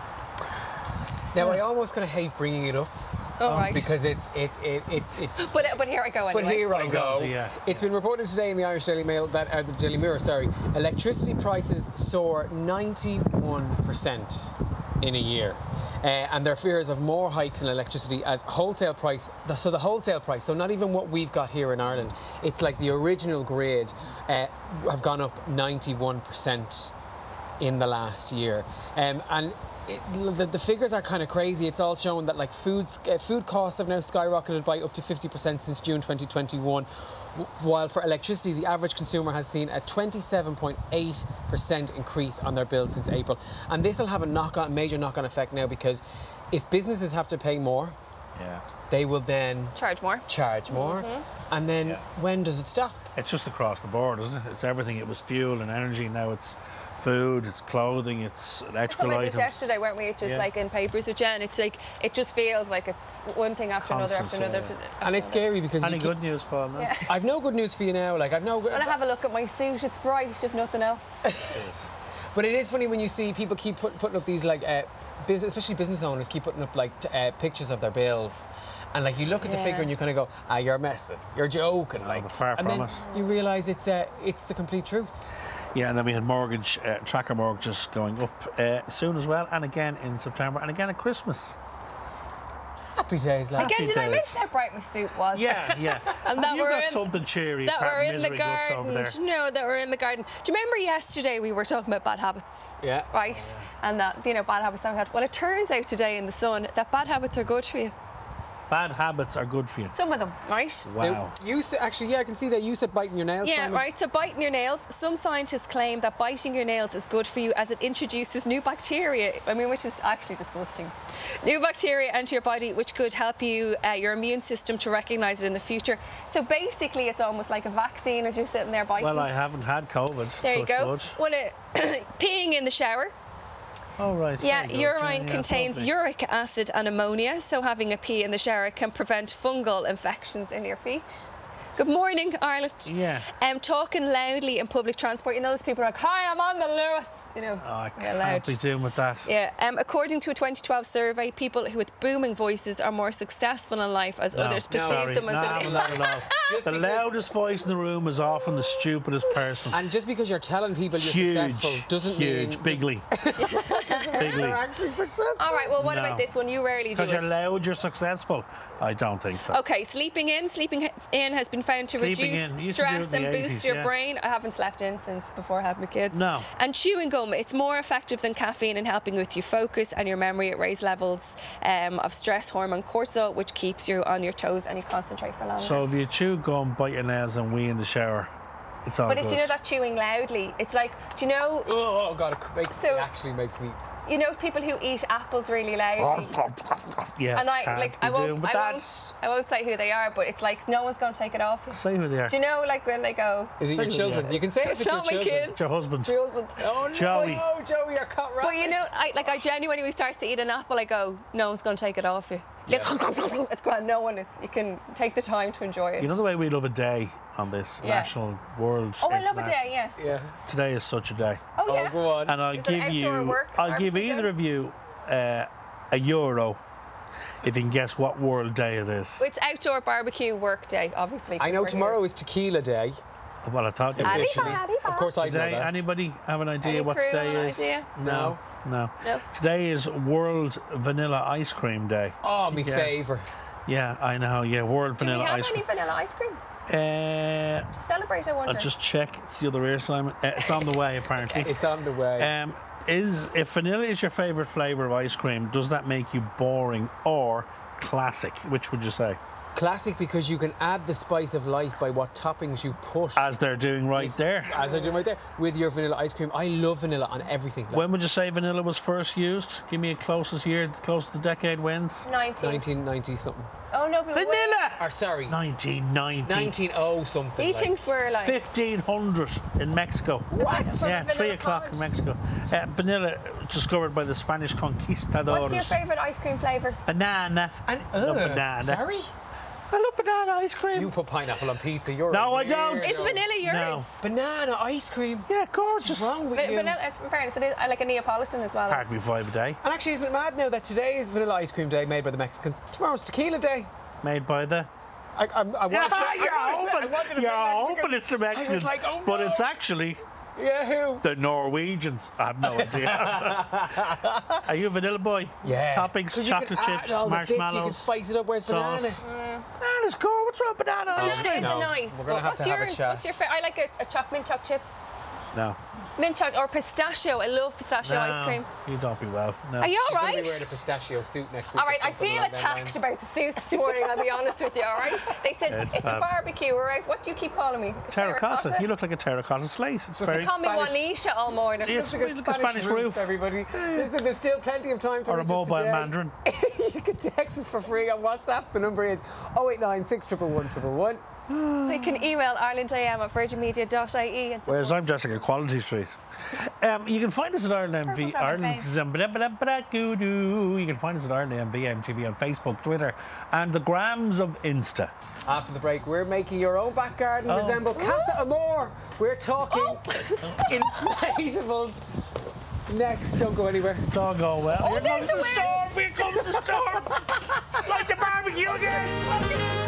Now, I almost kind of hate bringing it up. Oh, right. Because it's it it it. it but but here I go anyway. But here I go. Yeah. It's been reported today in the Irish Daily Mail that uh, the Daily Mirror, sorry, electricity prices soar ninety-one percent in a year. Uh, and there are fears of more hikes in electricity as wholesale price, the, so the wholesale price, so not even what we've got here in Ireland, it's like the original grade, uh, have gone up ninety-one percent in the last year. Um, and It, the, the figures are kind of crazy. It's all showing that like foods, uh, food costs have now skyrocketed by up to fifty percent since June twenty twenty-one, while for electricity the average consumer has seen a twenty-seven point eight percent increase on their bill since April. And this will have a knock-on, major knock-on effect now, because if businesses have to pay more, yeah, they will then charge more. Charge more, mm-hmm. And then yeah. When does it stop? It's just across the board, isn't it? It's everything. It was fuel and energy. Now it's food, it's clothing, it's electrical items. We yesterday, weren't we? It's just yeah. like in papers with Jen. It's like it just feels like it's one thing after Constant, another after another. Yeah. After and it's scary because any you good news, Paul? No? Yeah. I've no good news for you now. Like I've no. Well, I have a look at my suit. It's bright, if nothing else. It is. But it is funny when you see people keep put, putting up these like, uh, business, especially business owners keep putting up like t uh, pictures of their bills, and like you look at yeah. the figure and you kind of go, ah, you're messing, you're joking, no, like. Far and from then it. You realise it's uh, it's the complete truth. Yeah, and then we had mortgage, uh, tracker mortgages going up uh, soon as well, and again in September, and again at Christmas. Happy days, lad. Again, Happy did days. I mention how bright my suit was? Yeah, yeah. And that you we're got in, something cheery. That we're in the Misery Guts over garden. there. No, that we're in the garden. Do you remember yesterday we were talking about bad habits? Yeah. Right? Oh, yeah. And that, you know, bad habits that we had. Well, it turns out today in the Sun that bad habits are good for you. Bad habits are good for you. Some of them, right? Wow. Now, you said, actually, yeah, I can see that you said biting your nails. Yeah, Simon. right. So biting your nails. Some scientists claim that biting your nails is good for you as it introduces new bacteria. I mean, which is actually disgusting. New bacteria enter your body, which could help you, uh, your immune system, to recognise it in the future. So basically, it's almost like a vaccine as you're sitting there biting. Well, I haven't had COVID. There you go. Wood. Well, uh, peeing in the shower. Oh, right. Yeah, urine yeah, contains probably. uric acid and ammonia, so having a pee in the shower can prevent fungal infections in your feet. Good morning, Ireland. Yeah. Um, talking loudly in public transport. You know, those people are like, "Hi, I'm on the Lewis." You know, oh, I can't loud. be doing with that. Yeah. Um, according to a twenty twelve survey, people who with booming voices are more successful in life, as no, others perceive sorry. them as. No, a... not at all. Just the loudest voice in the room is often the stupidest person. And just because you're telling people you're huge, successful doesn't huge, mean huge, bigly, doesn't mean bigly. you're actually successful. All right. Well, what no. about this one? You rarely do it. Because you're loud, you're successful. I don't think so. Okay, sleeping in. Sleeping in has been found to sleeping reduce stress and eighties, boost your yeah. brain. I haven't slept in since before I had my kids. No. And chewing gum, it's more effective than caffeine in helping with your focus and your memory. It raises levels um, of stress hormone cortisol, which keeps you on your toes and you concentrate for longer. So if you chew gum, bite your nails and wee in the shower, it's all but good. But you know that chewing loudly, it's like, do you know... Oh, God, it, makes, so, it actually makes me... you know, people who eat apples really loudly. Yeah, and I can't like be I won't doing with I that. won't I won't say who they are, but it's like no one's going to take it off you. Say who they are. Do you know, like when they go? Is it your children? You can say it if It's it's your not my children. kids. It's your husband. It's your husband. Oh no, Joey. oh, Joey, you're cut right. But you know, I like I genuinely when he starts to eat an apple, I go, no one's going to take it off you. Like, it's grand. No one is. You can take the time to enjoy it. You know the way we love a day on this Yeah. national, world. Oh, I love a international- day. Yeah. Yeah. Today is such a day. Oh yeah. Go on. And I'll Is it give outdoor you, work, I'll give barbecue either day? of you uh, a euro if you can guess what world day it is. Well, it's outdoor barbecue work day, obviously. I know tomorrow is tequila day. Well, I thought you Arriba, Officially. arriba. Of course, I know Today, that. anybody have an idea Any what crew today have an is? idea? No. No. No. Today is World Vanilla Ice Cream Day. Oh, my Yeah. favourite. Yeah, I know. Yeah, World Do we Vanilla have Ice any Cream. vanilla ice cream Uh, to celebrate? I wonder. I'll just check. It's the other ear, Simon. Uh, it's on the way, apparently. It's on the way. Um, is if vanilla is your favourite flavour of ice cream, does that make you boring or classic? Which would you say? Classic because you can add the spice of life by what toppings you put. As they're doing right there. As they're doing right there with your vanilla ice cream. I love vanilla on everything. Like When would you say vanilla was first used? Give me a closest year, closest to decade wins. nineteen. nineteen ninety something. Oh no, but Vanilla! Or sorry, nineteen ninety. nineteen oh something. He like. thinks we're like. fifteen hundred in Mexico. What? Yeah, Vanilla three o'clock in college. Mexico. Uh, vanilla discovered by the Spanish conquistadors. What's your favourite ice cream flavour? Banana. And Love uh, banana. sorry? I love banana ice cream. You put pineapple on pizza. You're No, a I don't. weirdo. Is vanilla yours? No. Banana ice cream. Yeah, gorgeous. What's wrong with Va- you? vanilla, it's, in fairness, it is, I like a Neapolitan as well. Pardon me, five a day. And actually, isn't it mad now that today is vanilla ice cream day made by the Mexicans? Tomorrow's tequila day. Made by the. I, I, I want Yeah, to say, you're I wanted to say- I hoping, wanted to you're say hoping Mexican. it's the Mexicans, I was like, oh, but no. it's actually Yeah, who? the Norwegians. I have no idea. Are you a vanilla boy? Yeah. 'Cause Toppings, you chocolate can add chips, all the bits, marshmallows. You can spice it up. Where's sauce. banana? Banana's cool. What's wrong with banana ice Banana cream? is No. a nice. We're gonna but have what's to have a yours? chat. What's your favorite? I like a, a choc mint choc chip. No. Mint choc or pistachio. I love pistachio no. ice cream. You don't be well. No. Are you She's all going to right? be wearing a pistachio suit next week. All right, or I something feel along them attacked lines. about the suit this morning, I'll be honest with you, all right? They said, It's it's, a fab. barbecue, all right? What do you keep calling me? A Terracotta. You look like a terracotta slate. It's very. They call me Spanish- Juanita all morning. Yes. Look at Look at Spanish roof. everybody. Listen, there's still plenty of time to Or a reach us mobile today. mandarin. You can text us for free on WhatsApp. The number is oh eight nine, six one one, one one one. You can email irelandam at virgin media dot I E. And Whereas I'm dressing at Quality Street. Um, you can find us at Ireland M V. Purple's on my Ireland. blah, blah, blah, doo, doo. You can find us at Ireland M V, M T V on Facebook, Twitter, and the grams of Insta. After the break, we're making your own back garden Oh. resemble Casa Amor. We're talking inflatables. Next, don't go anywhere. It's all going well. Oh, Here there's comes the the storm. wind. Here comes the storm. Like the barbecue again.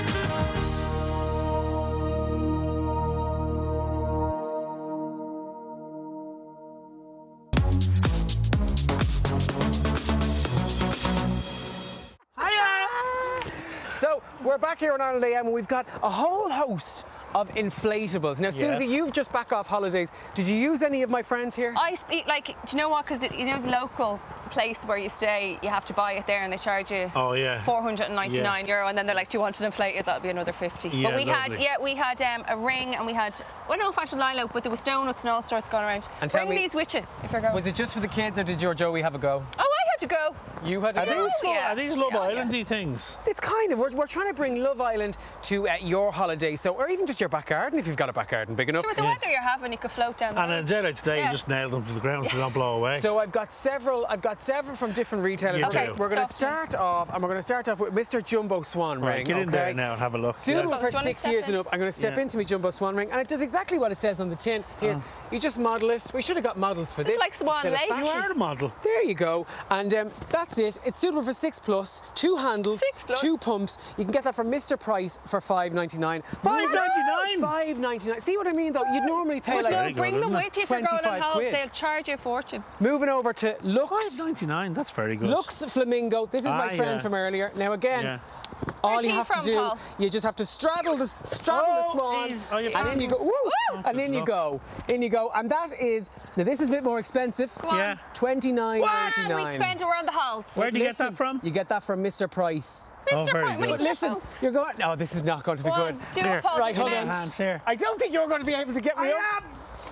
So, we're back here on Ireland A M and we've got a whole host of inflatables. Now, Yes. Susie, you've just back off holidays. Did you use any of my friends here? I speak, like, do you know what? Because, you know, the local place where you stay, you have to buy it there and they charge you Oh, yeah. four hundred ninety-nine euro, and then they're like, do you want it inflated? That'll be another fifty. Yeah, but we had, lovely. yeah, we had um, a ring and we had, I don't know if I should line up, but there was donuts and all sorts going around. And tell Bring me- these with you if you're going. Was it just for the kids or did your Joey have a go? Oh, I had to go. You had Are a go? these, yeah. are these Love Yeah, Island-y things? It's kind of, we're, we're trying to bring Love Island to uh, your holiday, so, or even just your back garden if you've got a back garden big enough. Sure, with the weather you're having, you could float down the And road. in a day like today, Yeah. you just nailed them to the ground so they don't blow away. So I've got several. I've got several from different retailers. You Okay, do. we're going Talk to to me. start off, and we're going to start off with Mister Jumbo Swan right, Ring. get in okay? there now and have a look. Suitable Yeah. for Do you wanna six step years in? and up. I'm going to step Yeah. into my Jumbo Swan Ring, and it does exactly what it says on the tin. Here, you just model it. We should have got models for This this. is like Swan instead of Lake. You fashion. are the model. There you go. And um, that's it. It's suitable for six plus, two handles, Six plus? two pumps. You can get that from Mister Price for five ninety-nine. five ninety-nine? five ninety-nine. See what I mean, though? You'd normally pay But like no, Very bring good, them isn't with you if you're going on twenty-five holidays. quid. They'll charge you a fortune. Moving over to Lux. five ninety-nine, that's very good. Lux Flamingo. This is my Ah, friend yeah. from earlier. Now again, Yeah. all Where's you he have from, to do, Paul? you just have to straddle the straddle Oh, the swan, he- oh, you and then you go, woo, Woo! and then you Look. go, in you go, and that is now this is a bit more expensive. Go on. Yeah. Twenty-nine Wow, ninety-nine. we'd spend around the halls. Where do you get Listen, that from? You get that from Mister Price. Oh, Mister very Price, will good. you But listen, go? you're going. No, this is not going to be Go on, good. do Here. it, Paul. Right, do hold it on. now. Hands here. I don't think you're going to be able to get me I up. am.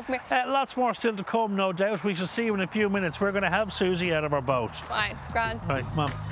go from here. Uh, lots more still to come, no doubt. We shall see you in a few minutes. We're going to help Susie out of her boat. Fine, grand. Right, come on.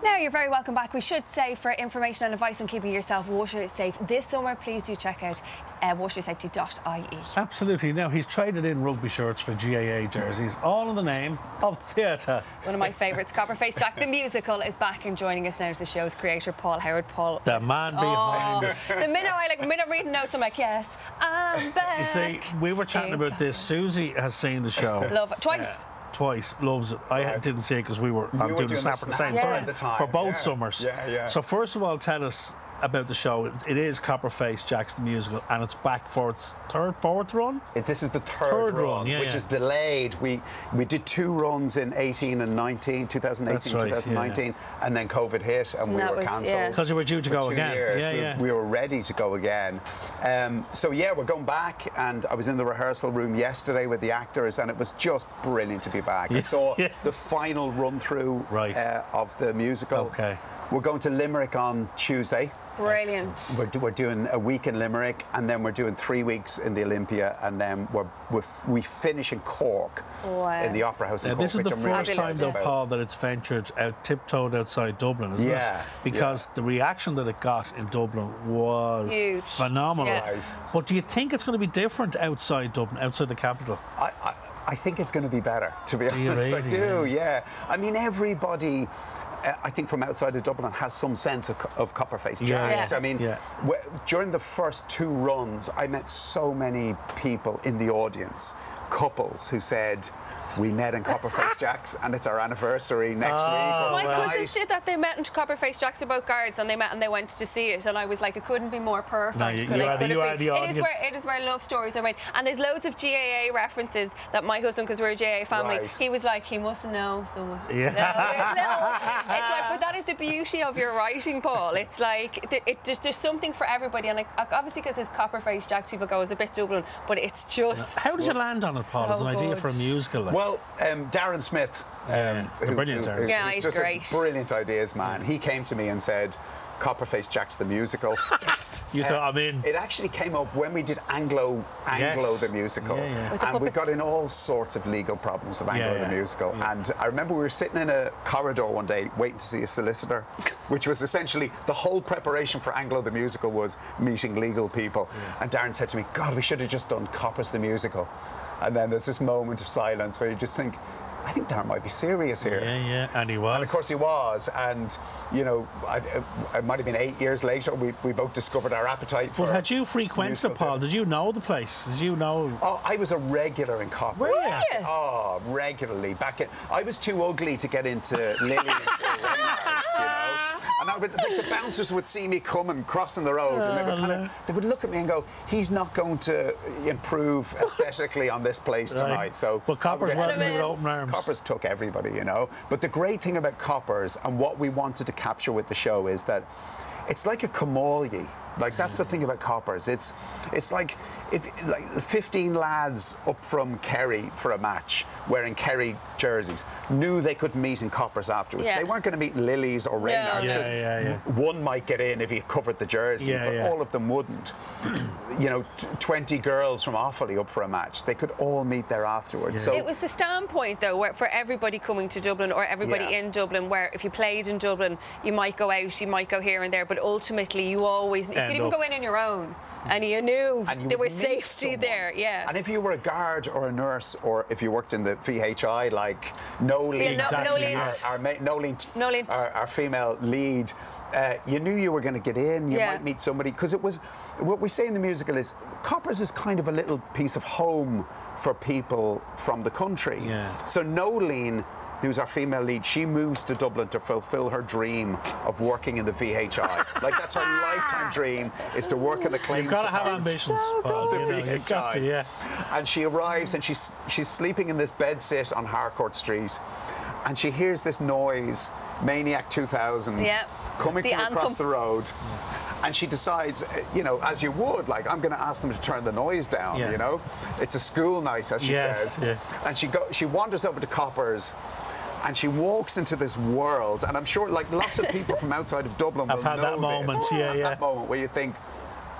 Now, you're very welcome back. We should say, for information and advice on keeping yourself water safe this summer, please do check out uh, water safety dot I E. Absolutely. Now, he's traded in rugby shirts for G A A jerseys, all in the name of theatre. One of my favourites, Copperface Jack the Musical, is back and joining us now as the show's creator, Paul Howard. Paul. The man behind oh, it. The minute I, like, the minute I'm reading notes, I'm like, yes, I'm back. You see, we were chatting about this. Susie has seen the show. Love it. Twice. Uh, Twice, loves it. I right. didn't see it because we were you on were doing, doing the snap at the same time, the time for both yeah. summers. Yeah, yeah. So first of all, tell us about the show. It is Copperface Jack's the Musical, and it's back for its third, fourth run. It, this is the third, third run, run yeah, which yeah. is delayed. We we did two runs in eighteen and nineteen, twenty eighteen, right, twenty nineteen, yeah, yeah. and then COVID hit and, and we were cancelled. Because yeah. you were due to go two again. Years. Yeah, we, yeah. we were ready to go again. Um, so yeah, we're going back, and I was in the rehearsal room yesterday with the actors, and it was just brilliant to be back. Yeah. I saw yeah. the final run through right. uh, of the musical. Okay. We're going to Limerick on Tuesday. Brilliant. We're, we're doing a week in Limerick, and then we're doing three weeks in the Olympia, and then we're, we're we finish in Cork wow. in the Opera House in now, Cork. This is the I'm first really time, though, about. Paul, that it's ventured out, tiptoed outside Dublin, isn't yeah, it? Because yeah. the reaction that it got in Dublin was huge. phenomenal. Yeah. Right. But do you think it's going to be different outside Dublin, outside the capital? I, I, I think it's going to be better, to be do honest. Really? I do, yeah. yeah. I mean, everybody. I think from outside of Dublin has some sense of, of Copperface Jacks. Yeah. I mean, yeah. during the first two runs, I met so many people in the audience, couples who said, we met in Copperface Jacks and it's our anniversary next oh, week. My well. cousins did that. They met in Copperface Jacks, they're both guards, and they met and they went to see it, and I was like, it couldn't be more perfect. No, you, you, are, the, you are the audience. It is, where, it is where love stories are made. And there's loads of G A A references that my husband, because we're a G A A family, right. he was like, he must know someone. Yeah. No, little, it's like, but that is the beauty of your writing, Paul. It's like, it, it just, there's something for everybody. And like, obviously, because there's Copperface Jacks, people go, it's a bit Dublin, but it's just. How did you land on it, Paul, so as an idea good. for a musical? Like? Well, um, Darren Smith, um, yeah, who, brilliant, who, Darren. Yeah, who's he's just great. A brilliant ideas man. He came to me and said, Copperface Jacks the musical. You thought, I'm in. It actually came up when we did Anglo, Anglo yes. the musical, yeah, yeah. With the and we puppets. got in all sorts of legal problems with Anglo Yeah, yeah. the musical. Yeah. And I remember we were sitting in a corridor one day waiting to see a solicitor, which was essentially the whole preparation for Anglo the musical was meeting legal people. Yeah. And Darren said to me, God, we should have just done Coppers the musical. And then there's this moment of silence where you just think, I think Darren might be serious here. Yeah, yeah, and he was. And of course he was. And, you know, I, it might have been eight years later, we, we both discovered our appetite for. But had you frequented it, Paul? Did you know the place? Did you know? Oh, I was a regular in Coppers. Were you? Oh, regularly. Back in, I was too ugly to get into Lily's or Reynard's, you know. And I would, the, the bouncers would see me coming, crossing the road, and they would kind of, they would look at me and go, "He's not going to improve aesthetically on this place tonight." Right. So, but Coppers welcomed you with open arms. Coppers took everybody, you know. But the great thing about Coppers and what we wanted to capture with the show is that it's like a camolie. Like that's the thing about Coppers. It's it's like if like fifteen lads up from Kerry for a match wearing Kerry jerseys knew they could meet in Coppers afterwards. Yeah. They weren't going to meet Lily's or Reynard's Yeah, because yeah, yeah. one might get in if he covered the jersey, Yeah, but yeah. all of them wouldn't. You know, t- twenty girls from Offaly up for a match. They could all meet there afterwards. Yeah. So It was the standpoint, though, where for everybody coming to Dublin or everybody Yeah. in Dublin, where if you played in Dublin, you might go out, you might go here and there, but ultimately you always, you could End even up. go in on your own, and you knew And you there would was meet safety someone. there. Yeah. And if you were a guard or a nurse, or if you worked in the V H I, like Nolene, Yeah, no- Exactly. our, Nolene. our, ma- Nolene, Nolene. our, our female lead, uh, you knew you were going to get in. You Yeah. might meet somebody because it was what we say in the musical is Coppers is kind of a little piece of home for people from the country. Yeah. So Nolene, who's our female lead, she moves to Dublin to fulfill her dream of working in the V H I. Like that's her lifetime dream is to work in the claims You've got to have department. ambitions, So Paul. good. You know, The you've V H got I. to, yeah. And she arrives and she's she's sleeping in this bed sit on Harcourt Street, and she hears this noise, Maniac two thousand, Yeah. coming The from across anthem. the road. And she decides, uh, you know, as you would, like, I'm going to ask them to turn the noise down, Yeah. you know? It's a school night, as she Yes, says. yeah. And she go, she wanders over to Coppers, and she walks into this world. And I'm sure, like, lots of people from outside of Dublin I've will had know that moment, this. yeah, Have yeah. That moment where you think,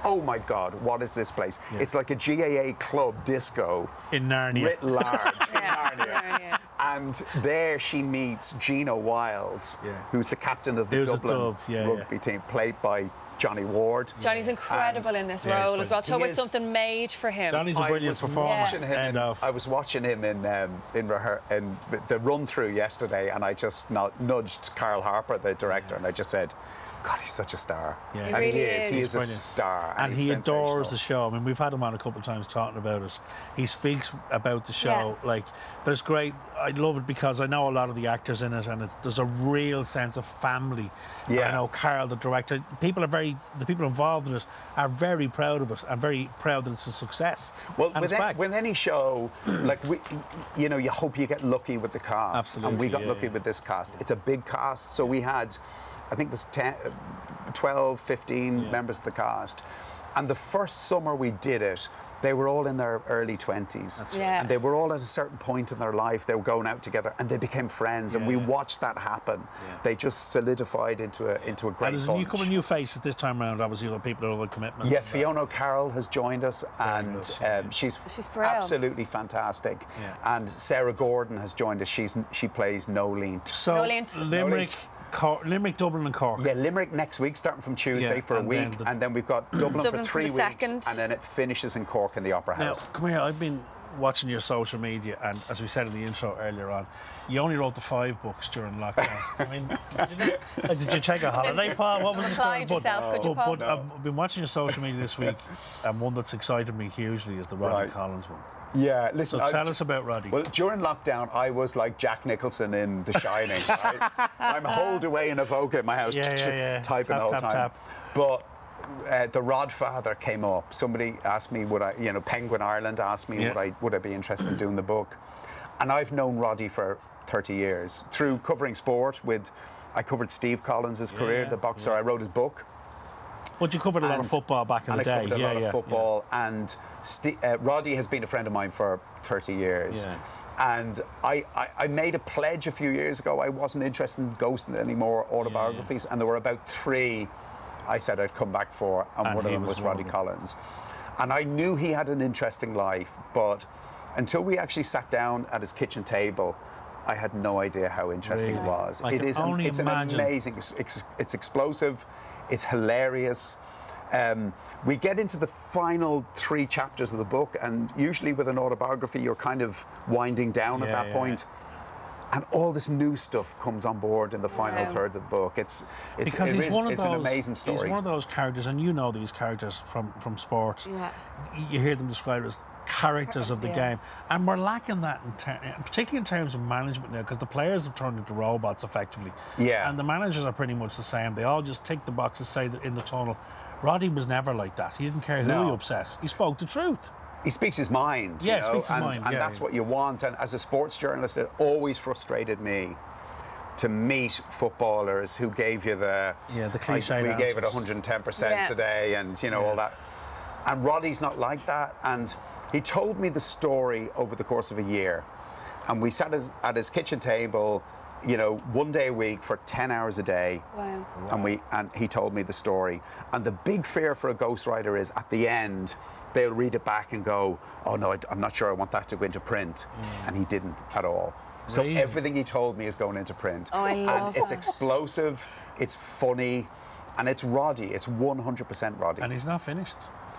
oh my God, what is this place? Yeah. It's like a G A A club disco. In Narnia. Writ large. Yeah. in Narnia. Narnia. And there she meets Gino Wilds, Yeah. who's the captain of the Who's the Dublin dub, yeah, rugby team, played by Johnny Ward. Johnny's incredible And- in this Yeah, role he's as well. Talk He about is- something made for him. Johnny's a I brilliant was performer. watching him End in, of. I was watching him in um, in, rehe- in the, the run through yesterday, and I just not, nudged Carl Harper, the director, and I just said, "God, he's such a star." Yeah. And He really he is. He is. is a Brilliant. star, And he's he adores sensational. the show. I mean, we've had him on a couple of times talking about it. He speaks about the show. Like, there's great. I love it because I know a lot of the actors in it, and it's, there's a real sense of family. Yeah. I know Carl, the director. People are very. The people involved in it are very proud of it and very proud that it's a success. Well, and with, it's a- back. with any show, like we, you know, you hope you get lucky with the cast, Absolutely, and we got yeah, lucky yeah. with this cast. It's a big cast, so we had, I think there's ten, twelve, fifteen Yeah. members of the cast, and the first summer we did it, they were all in their early twenties, right. Yeah. and they were all at a certain point in their life. They were going out together, and they became friends, and Yeah, we yeah. watched that happen. They just solidified into a into a great And there's a new bunch. couple of new faces this time around. Obviously, other people and other commitments. Yeah, and that. Fiona Carroll has joined us, and good, um, she's, She's frail. absolutely fantastic. Yeah. And Sarah Gordon has joined us. She's she plays Nolene. So Brilliant. Limerick, Brilliant. Cor- Limerick, Dublin, and Cork. Yeah, Limerick next week, starting from Tuesday Yeah, for a and week, then the- and then we've got Dublin, Dublin for for three the weeks, second. and then it finishes in Cork in the Opera Now, House. come here. I've been watching your social media, and as we said in the intro earlier on, you only wrote the five books during lockdown. I mean, did you, uh, did you take a holiday, Paul? What was the story? Applied yourself, could you, but, Paul? but I've been watching your social media this week, and one that's excited me hugely is the Roddy Right. Collins one. Yeah, listen. So I- tell us about Roddy. Well, during lockdown, I was like Jack Nicholson in The Shining. Right? I'm holed away in Avoca in my house, Yeah, yeah, yeah. typing Tap, the whole tap, time. tap. But uh, the Rodfather came up. Somebody asked me, would I, you know, Penguin Ireland asked me, Yeah. would I, would I be interested in doing the book? And I've known Roddy for thirty years through covering sport. With, I covered Steve Collins' career, Yeah, the boxer. yeah. I wrote his book. But you covered a lot of And- football back in and the day. I covered a yeah, lot yeah, of football, and Ste uh, Roddy has been a friend of mine for thirty years. Yeah. And I, I, I made a pledge a few years ago. I wasn't interested in ghosting any more autobiographies, and there were about three I said I'd come back for, and, And one of he them was was one Roddy of them. Collins. And I knew he had an interesting life, but until we actually sat down at his kitchen table, I had no idea how interesting Really? it was. I it can is an, only it's imagine. an amazing, it's, it's, it's explosive, it's hilarious. Um, we get into the final three chapters of the book, and usually with an autobiography, you're kind of winding down at Yeah, that yeah. point. And all this new stuff comes on board in the final Wow. third of the book. It's, it's, Because it he's is- one of it's those. an amazing story. He's one of those characters, and you know these characters from from sports. Yeah. You hear them described as characters of the Yeah. game, and we're lacking that, in ter- particularly in terms of management now, because the players have turned into robots effectively. Yeah. And the managers are pretty much the same. They all just tick the boxes, say that in the tunnel. Roddy was never like that. He didn't care who No. he upset. He spoke the truth. He speaks his mind. Yeah, you know, speaks his and, mind, and yeah, that's yeah. what you want. And as a sports journalist, it always frustrated me to meet footballers who gave you the Yeah, the like, cliched we gave it answers. one hundred ten percent Yeah. today, and you know Yeah. all that. And Roddy's not like that. And he told me the story over the course of a year, and we sat his, at his kitchen table, you know, one day a week for ten hours a day. Wow. And we and he told me the story. And the big fear for a ghostwriter is at the end they'll read it back and go, oh no, I, I'm not sure I want that to go into print. And he didn't at all. So Really? everything he told me is going into print. Oh, I love and it's that. explosive, it's funny, and it's Roddy. It's one hundred percent Roddy. And he's not finished.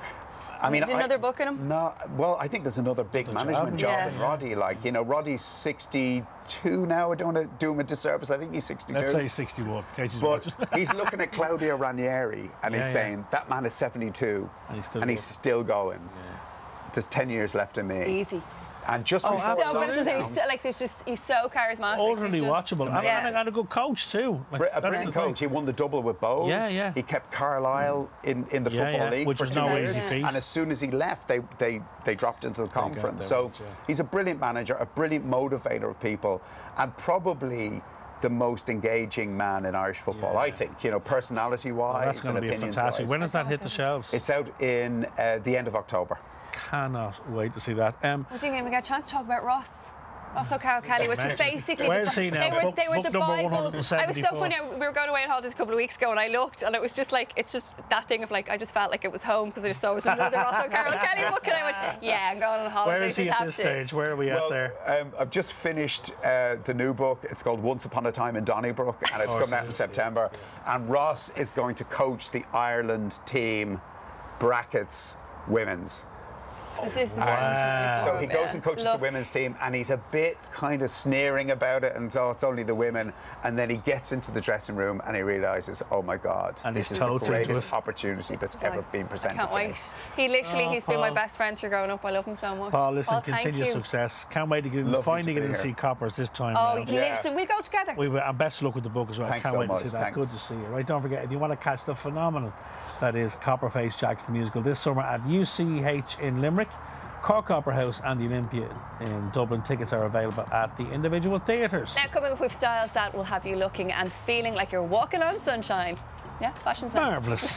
I mean, Is there I- another book in him? No, well, I think there's another big Another management job, job, yeah. in Yeah. Roddy. Like, you know, Roddy's sixty-two now. I don't want to do him a disservice. I think he's sixty-two. Let's say sixty-one, in case he's But watching. he's looking at Claudio Ranieri and Yeah, he's yeah. saying, that man is seventy-two And he's still and he's going. still going. There's ten years left in me. Easy. And just Oh, before So, but absolutely. it's just, he's so, like, there's just, he's so charismatic. Ultimately He's just- watchable. And, Yeah. and, and a good coach, too. Like, Br- a that's brilliant the thing. coach. He won the double with Bowes. Yeah, yeah. He kept Carlisle in, in the Yeah, Football yeah, League which for is two no years. easy feat. And as soon as he left, they, they, they dropped into the got conference. there So once, yeah. he's a brilliant manager, a brilliant motivator of people, and probably the most engaging man in Irish football, Yeah. I think. You know, personality-wise Oh, that's going and to be a fantastic. opinions-wise. When does that hit the shelves? It's out in uh, the end of October. Cannot wait to see that. Um, What do you think? We got a chance to talk about Ross? Also Carol Kelly, which is basically Where's the, he now? they were Book- they were book the number Bibles. one I was seventy-four. so funny. We were going away on holidays a couple of weeks ago, and I looked, and it was just like it's just that thing of like I just felt like it was home because I just saw it was another also Carol Kelly book, and I went, yeah, I'm going on holidays. Where is he just at have this to. stage? Where are we well, at there? Um, I've just finished uh, the new book. It's called Once Upon a Time in Donnybrook, and it's Oh, coming so out in it's- September. And Ross is going to coach the Ireland team, brackets, women's. So this is Wow. So he goes and coaches Look. the women's team, and he's a bit kind of sneering about it, and oh, it's only the women. And then he gets into the dressing room, and he realises, oh my God, And this he's is the totes into greatest it. opportunity that's ever been I presented can't to me. wait. He literally, Oh, he's been my Paul. best friend through growing up. I love him so much. Paul, listen, Paul, thank continued you. success. Can't wait to get Lovely finally to get be in to here. see Coppers this time Oh, round. listen, we go together. We will, and best of luck with the book as well. Thanks Can't so wait much. to see that. Thanks. Good to see you. Right, don't forget, if you want to catch the phenomenal that is Copperface Jacks the musical this summer at U C H in Limerick, Cork Opera House and the Olympia in Dublin. Tickets are available at the individual theatres. Now coming up with styles that will have you looking and feeling like you're walking on sunshine. Yeah, fashion's next. Marvellous.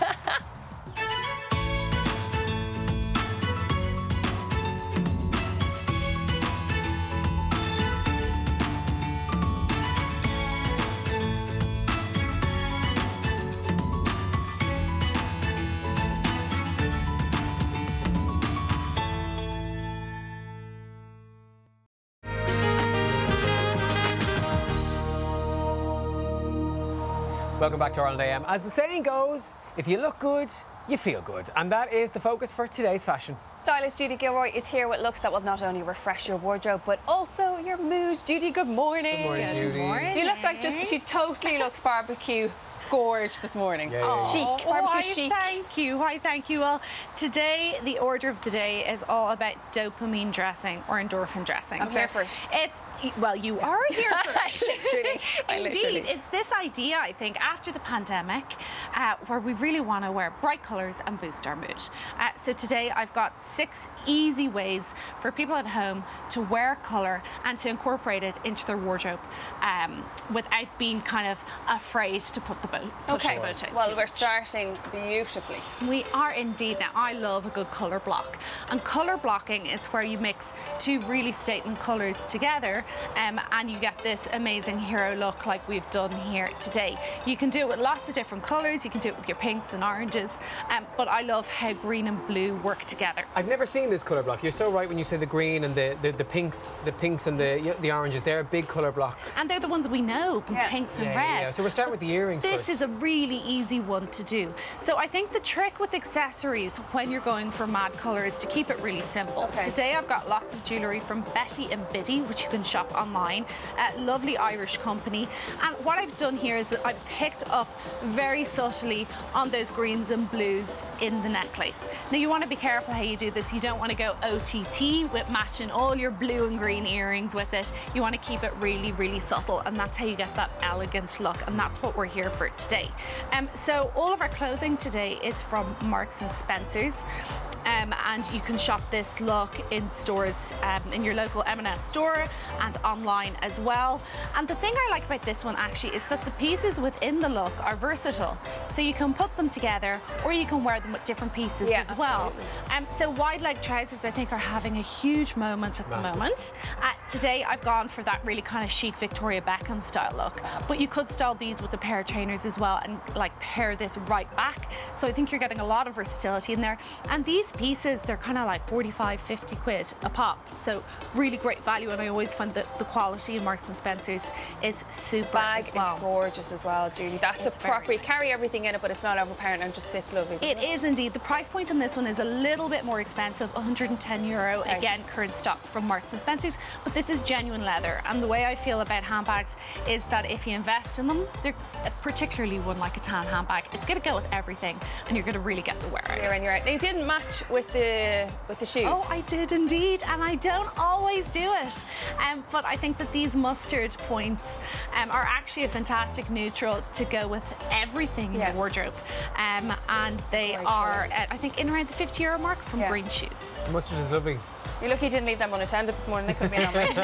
Welcome back to Ireland A M. As the saying goes, if you look good, you feel good. And that is the focus for today's fashion. Stylist Judy Gilroy is here with looks that will not only refresh your wardrobe, but also your mood. Judy, good morning. Good morning, Good Judy. morning. You look like just, she totally looks barbecue gorge this morning. Yeah, yeah, yeah. Chic, barbecue Why, chic. thank you. Why, thank you. Well, today, the order of the day is all about dopamine dressing or endorphin dressing. I'm So here for it. It's, well, you are here for it. Literally. I Indeed. literally. It's this idea, I think, after the pandemic, uh, where we really want to wear bright colours and boost our mood. Uh, so today, I've got six easy ways for people at home to wear colour and to incorporate it into their wardrobe um, without being kind of afraid to put the boat. Okay, boat out well, too we're much. starting beautifully. We are indeed. Now, I love a good colour block. And colour blocking is where you mix two really statement colours together um, and you get this amazing hero look like we've done here today. You can do it with lots of different colours. You can do it with your pinks and oranges. Um, but I love how green and blue work together. I've never seen this colour block. You're so right when you say the green and the, the, the pinks, the pinks and the the oranges. They're a big colour block. And they're the ones we know, pinks and Yeah, reds. yeah, yeah. So we're starting with the earrings This first. is a really easy one to do. So I think the trick with accessories when you're going for mad colour is to keep it really simple. Okay. Today I've got lots of jewellery from Betty and Biddy, which you can shop online. A lovely Irish company. And what I've done here is that I've picked up very subtly on those greens and blues in the necklace. Now you want to be careful how you do this. You don't want to go O T T with matching all your blue and green earrings with it. You want to keep it really, really subtle, and that's how you get that elegant look, and that's what we're here for today. Um, so all of our clothing today is from Marks and Spencer's. Um, and you can shop this look in stores, um, in your local M and S store and online as well. And the thing I like about this one actually is that the pieces within the look are versatile. So you can put them together or you can wear them with different pieces Yeah, as well. Um, so wide leg trousers I think are having a huge moment at the Massive. moment. Uh, today I've gone for that really kind of chic Victoria Beckham style look. But you could style these with a pair of trainers as well and like pair this right back. So I think you're getting a lot of versatility in there. And these pieces, they're kind of like forty-five, fifty quid a pop. So really great value, and I always find that the quality in Marks and Spencer's is super Bag as well. is gorgeous as well, Judy. That's It's a very proper, you carry everything in it, but it's not overpowering and just sits lovely. doesn't It is indeed. The price point on this one is a little bit more expensive, one hundred and ten euro. Okay. Again, current stock from Marks and Spencer's, but this is genuine leather. And the way I feel about handbags is that if you invest in them, there's particularly one like a tan handbag, it's going to go with everything, and you're going to really get the wear out. You're in, you're out. They didn't match with the with the shoes. Oh, I did indeed, and I don't always do it. Um, but I think that these mustard points um, are actually a fantastic neutral to go with everything in Yeah. the wardrobe. Um, and they Very are, cool. uh, I think, in around the fifty euro mark from Yeah. Green Shoes. Mustard is lovely. You're lucky you didn't leave them unattended this morning. They could have been on my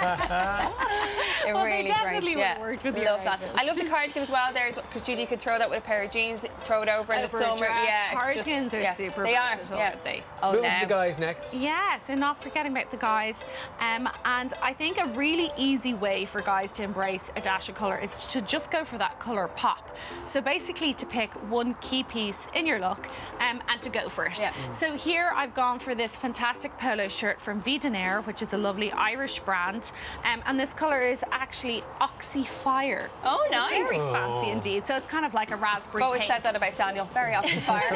They're Well, they really definitely great. would Yeah, work with love your that. ideas. I love the cardigan as well. There's because Judy could throw that with a pair of jeans, throw it over in the Over a summer. dress. Yeah, it's Cardigans just, are yeah, super They are. versatile. Yeah, don't they? Oh, Move to the guys next. Yeah, so not forgetting about the guys. Um, and I think a really easy way for guys to embrace a dash of colour is to just go for that colour pop. So basically to pick one key piece in your look um, and to go for it. Yeah. Mm. So here I've gone for this fantastic polo shirt from Vidanair, which is a lovely Irish brand. Um, and this colour is actually Oxy Fire. Oh, so nice. Very Oh. fancy indeed. So it's kind of like a raspberry I've always pink. said that about Daniel. Very Oxy Fire.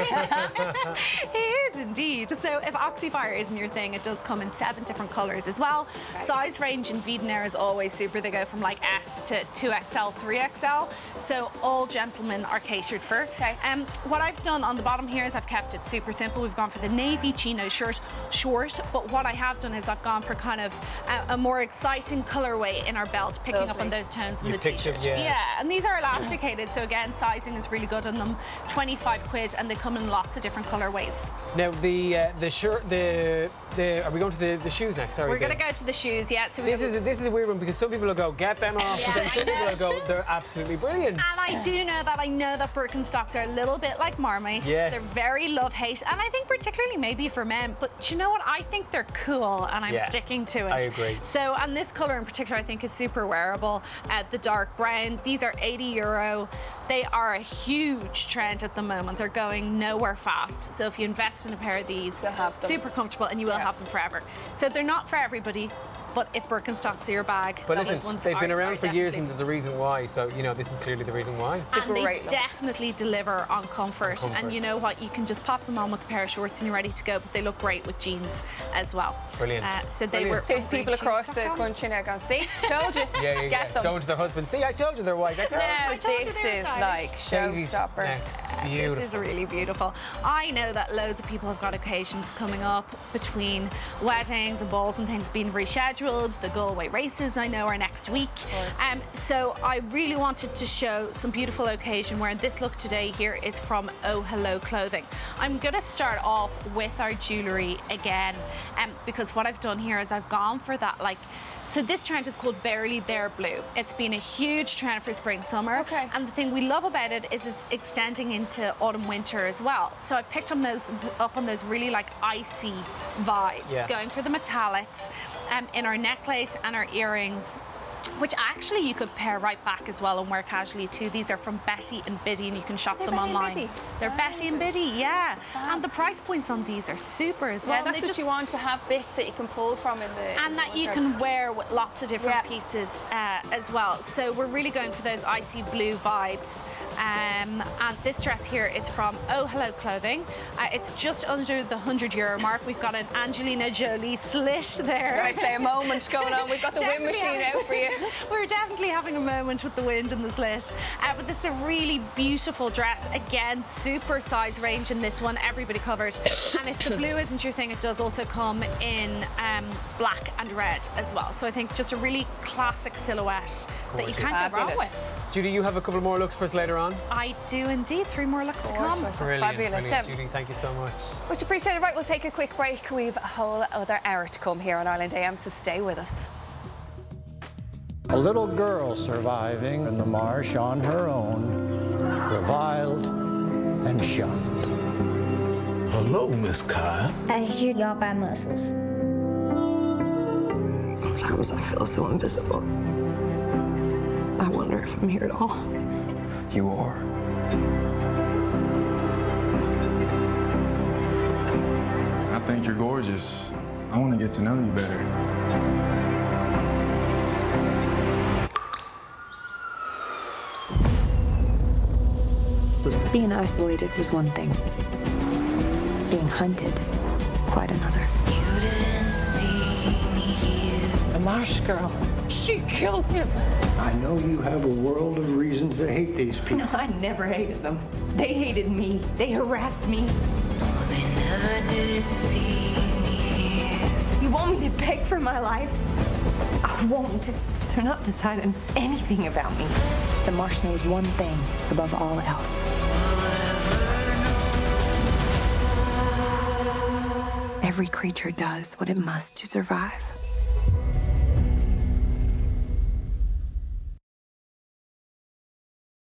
He is indeed. So if Oxy Fire isn't your thing, it does come in seven different colours as well. Okay. Size range in Vidanair is always super. They go from like S to two X L, three X L. So all gentlemen are catered for. Okay. Um, what I've done on the bottom here is I've kept it super simple. We've gone for the navy chino shirt, short. But what I have done is I've gone for kind of a, a more exciting colourway in our belt, picking up Lovely. on those tones in You the picked t-shirt. up, yeah. yeah, and these are elasticated. So again, sizing is really good on them. twenty-five quid, and they come in lots of different colourways. Now the uh, the shirt the the are we going to the, the shoes next? Sorry, We're going to Gail. go to the shoes, yeah. So we This is a, this is a weird one because some people will go get them off, Yeah, and then I some people know. will go they're absolutely brilliant. And I do know that. I know that Birkenstocks are a little bit like Marmite. Yes. They're very love-hate, and I think particularly maybe for men. But do you know what? I think they're cool, and I'm Yeah, sticking to it. I agree. So, and this colour in particular, I think is super wearable. Uh, the dark brown. These are eighty euro. They are a huge trend at the moment. They're going nowhere fast. So if you invest in a pair of these, You'll have them. super comfortable, and you will Yeah. have them forever. So they're not for everybody. But if Birkenstocks are your bag, But those listen, ones they've been are- around are for years, definitely- and there's a reason why. So you know, this is clearly the reason why. and they great look. definitely deliver on comfort. On comfort. And you know what? You can just pop them on with a pair of shorts and you're ready to go. But they look great with jeans as well. Brilliant. Uh, so they Brilliant. were. There's people across the country now going, see, told you, Yeah, yeah, get yeah. them. Going to their husband. See, I told you they're white. I told you. Now I told you this they were is stylish. like Daisy's showstopper. next. Uh, Beautiful. This is really beautiful. I know that loads of people have got occasions coming up between weddings and balls and things being rescheduled. The Galway races, I know, are next week. Um, so I really wanted to show some beautiful occasion wear. This look today here is from Oh Hello Clothing. I'm going to start off with our jewellery again, um, because what I've done here is I've gone for that, like, so this trend is called Barely There Blue. It's been a huge trend for spring summer. Okay. And the thing we love about it is it's extending into autumn winter as well. So I've picked on those up on those really like icy vibes, Yeah. going for the metallics um, in our necklace and our earrings, which actually you could pair right back as well and wear casually too. These are from Betty and Biddy, and you can shop They're them Betty and online. Biddy? They're Betty and Biddy, yeah. And the price points on these are super as well. Yeah, And that's they what just- you want, to have bits that you can pull from in the. in and the that you wardrobe. can wear with lots of different Yeah. pieces uh, as well. So we're really going for those icy blue vibes. Um, and this dress here is from Oh Hello Clothing. Uh, it's just under the one hundred euro mark. We've got an Angelina Jolie slit there. I'd say a moment going on. We've got the wind Definitely machine having- out for you. We're definitely having a moment with the wind and the slit. Uh, but this is a really beautiful dress. Again, super size range in this one, everybody covered. And if the blue isn't your thing, it does also come in um, black and red as well. So I think just a really classic silhouette that you Gorgeous. can't go wrong Fabulous. with. Judy, you have a couple more looks for us later on. I do indeed. Three more looks to come. Gorgeous. Brilliant, Fabulous. brilliant. Um, Judy, thank you so much. Much appreciated. Right, we'll take a quick break. We've a whole other hour to come here on Ireland A M, so stay with us. A little girl surviving in the marsh on her own, reviled and shunned. Hello, Miss Kyle. I hear y'all buy muscles. Sometimes I feel so invisible. I wonder if I'm here at all. You are. I think you're gorgeous. I want to get to know you better. Being isolated was one thing. Being hunted, quite another. The marsh girl. She killed him. I know you have a world of reasons to hate these people. No, I never hated them. They hated me. They harassed me. You want me to beg for my life? I won't. They're not deciding anything about me. The marsh knows one thing above all else. Every creature does what it must to survive.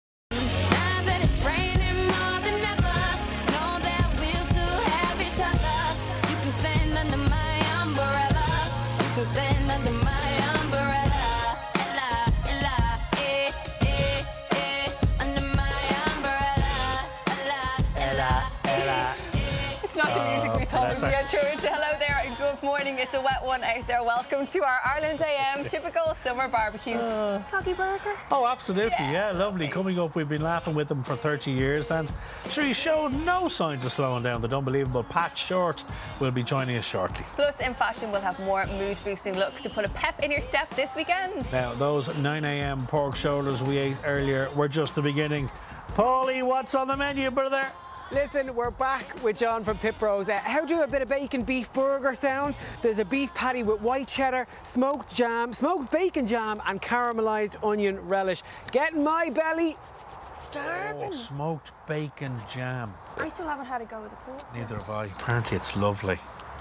Now that it's raining more than ever, know that we'll still have each other. It's a wet one out there. Welcome to our Ireland A M typical summer barbecue. Uh, Soggy burger. Oh, absolutely. Yeah, Yeah, lovely. Coming up, we've been laughing with them for thirty years, and sure, he showed no signs of slowing down. The unbelievable Pat Shortt will be joining us shortly. Plus, in fashion, we'll have more mood-boosting looks to put a pep in your step this weekend. Now, those nine A M pork shoulders we ate earlier were just the beginning. Paulie, what's on the menu, brother? Listen, we're back with John from Pitt Bros. Uh, how do a bit of bacon beef burger sound? There's a beef patty with white cheddar, smoked jam, smoked bacon jam, and caramelised onion relish. Get in my belly. Starving. Oh, smoked bacon jam. I still haven't had a go with the pork. Neither have I. Apparently, it's lovely.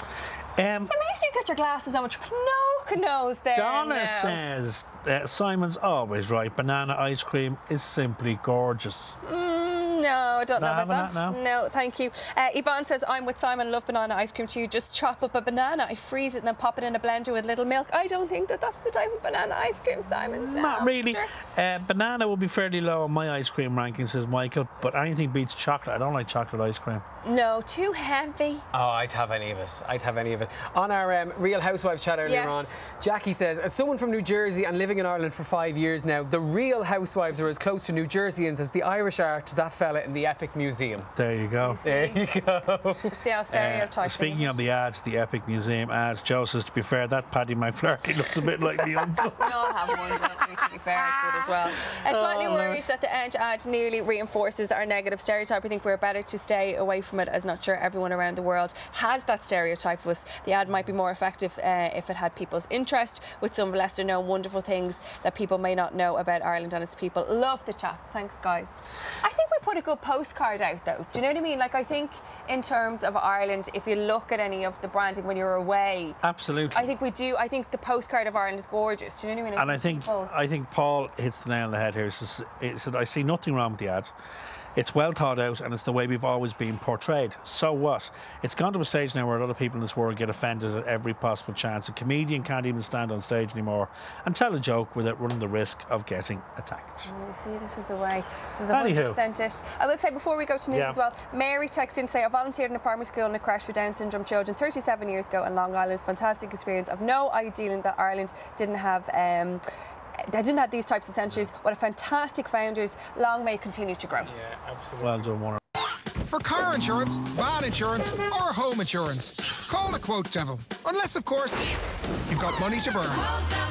Um, So make sure you get your glasses on, which Pinocchio knows there. Donna now. says uh, Simon's always right. Banana ice cream is simply gorgeous. Mm, no, I don't Not know about having that. that now? No, thank you. Uh, Yvonne says, I'm with Simon, love banana ice cream too. Just chop up a banana, I freeze it and then pop it in a blender with little milk. I don't think that that's the type of banana ice cream Simon's Not really. after. Uh, banana will be fairly low on my ice cream ranking, says Michael, but anything beats chocolate. I don't like chocolate ice cream. No, too heavy. Oh, I'd have any of it. I'd have any of it. On our um, Real Housewives chat earlier Yes. on, Jackie says, as someone from New Jersey and living in Ireland for five years now, the Real Housewives are as close to New Jerseyans as the Irish are to that fella in the Epic Museum. There you go. There you go. See how stereotyping. Uh, speaking of the ads, the Epic Museum ads, Joe says, to be fair, that Paddy McFlaherty looks a bit like the uncle. We all have one, don't we, to be fair to it as well. I'm slightly Oh, worried Lord. that the Edge ad nearly reinforces our negative stereotype. I think we're better to stay away from it, as not sure everyone around the world has that stereotype of us. The ad might be more effective uh, if it had people's interest with some lesser known wonderful things that people may not know about Ireland and its people. Love the chats. Thanks, guys. I think we put a good postcard out, though. Do you know what I mean? Like, I think in terms of Ireland, if you look at any of the branding when you're away, Absolutely. I think we do. I think the postcard of Ireland is gorgeous. Do you know what I mean? And I think people- I think Paul hits the nail on the head here. He says, he said, I see nothing wrong with the ads. It's well thought out and it's the way we've always been portrayed. So what? It's gone to a stage now where a lot of people in this world get offended at every possible chance. A comedian can't even stand on stage anymore and tell a joke without running the risk of getting attacked. Oh, you see, this is the way. This is one hundred percent it. I will say, before we go to news Yeah. as well, Mary texted in to say, I volunteered in a primary school in a crash for Down syndrome children thirty-seven years ago in Long Island. It's a fantastic experience. I've no idea that Ireland didn't have... Um, they didn't have these types of centres. What a fantastic founders. Long may it continue to grow. Yeah, absolutely. Well done, Warner. For car insurance, van insurance, or home insurance, call the Quote Devil. Unless, of course, you've got money to burn.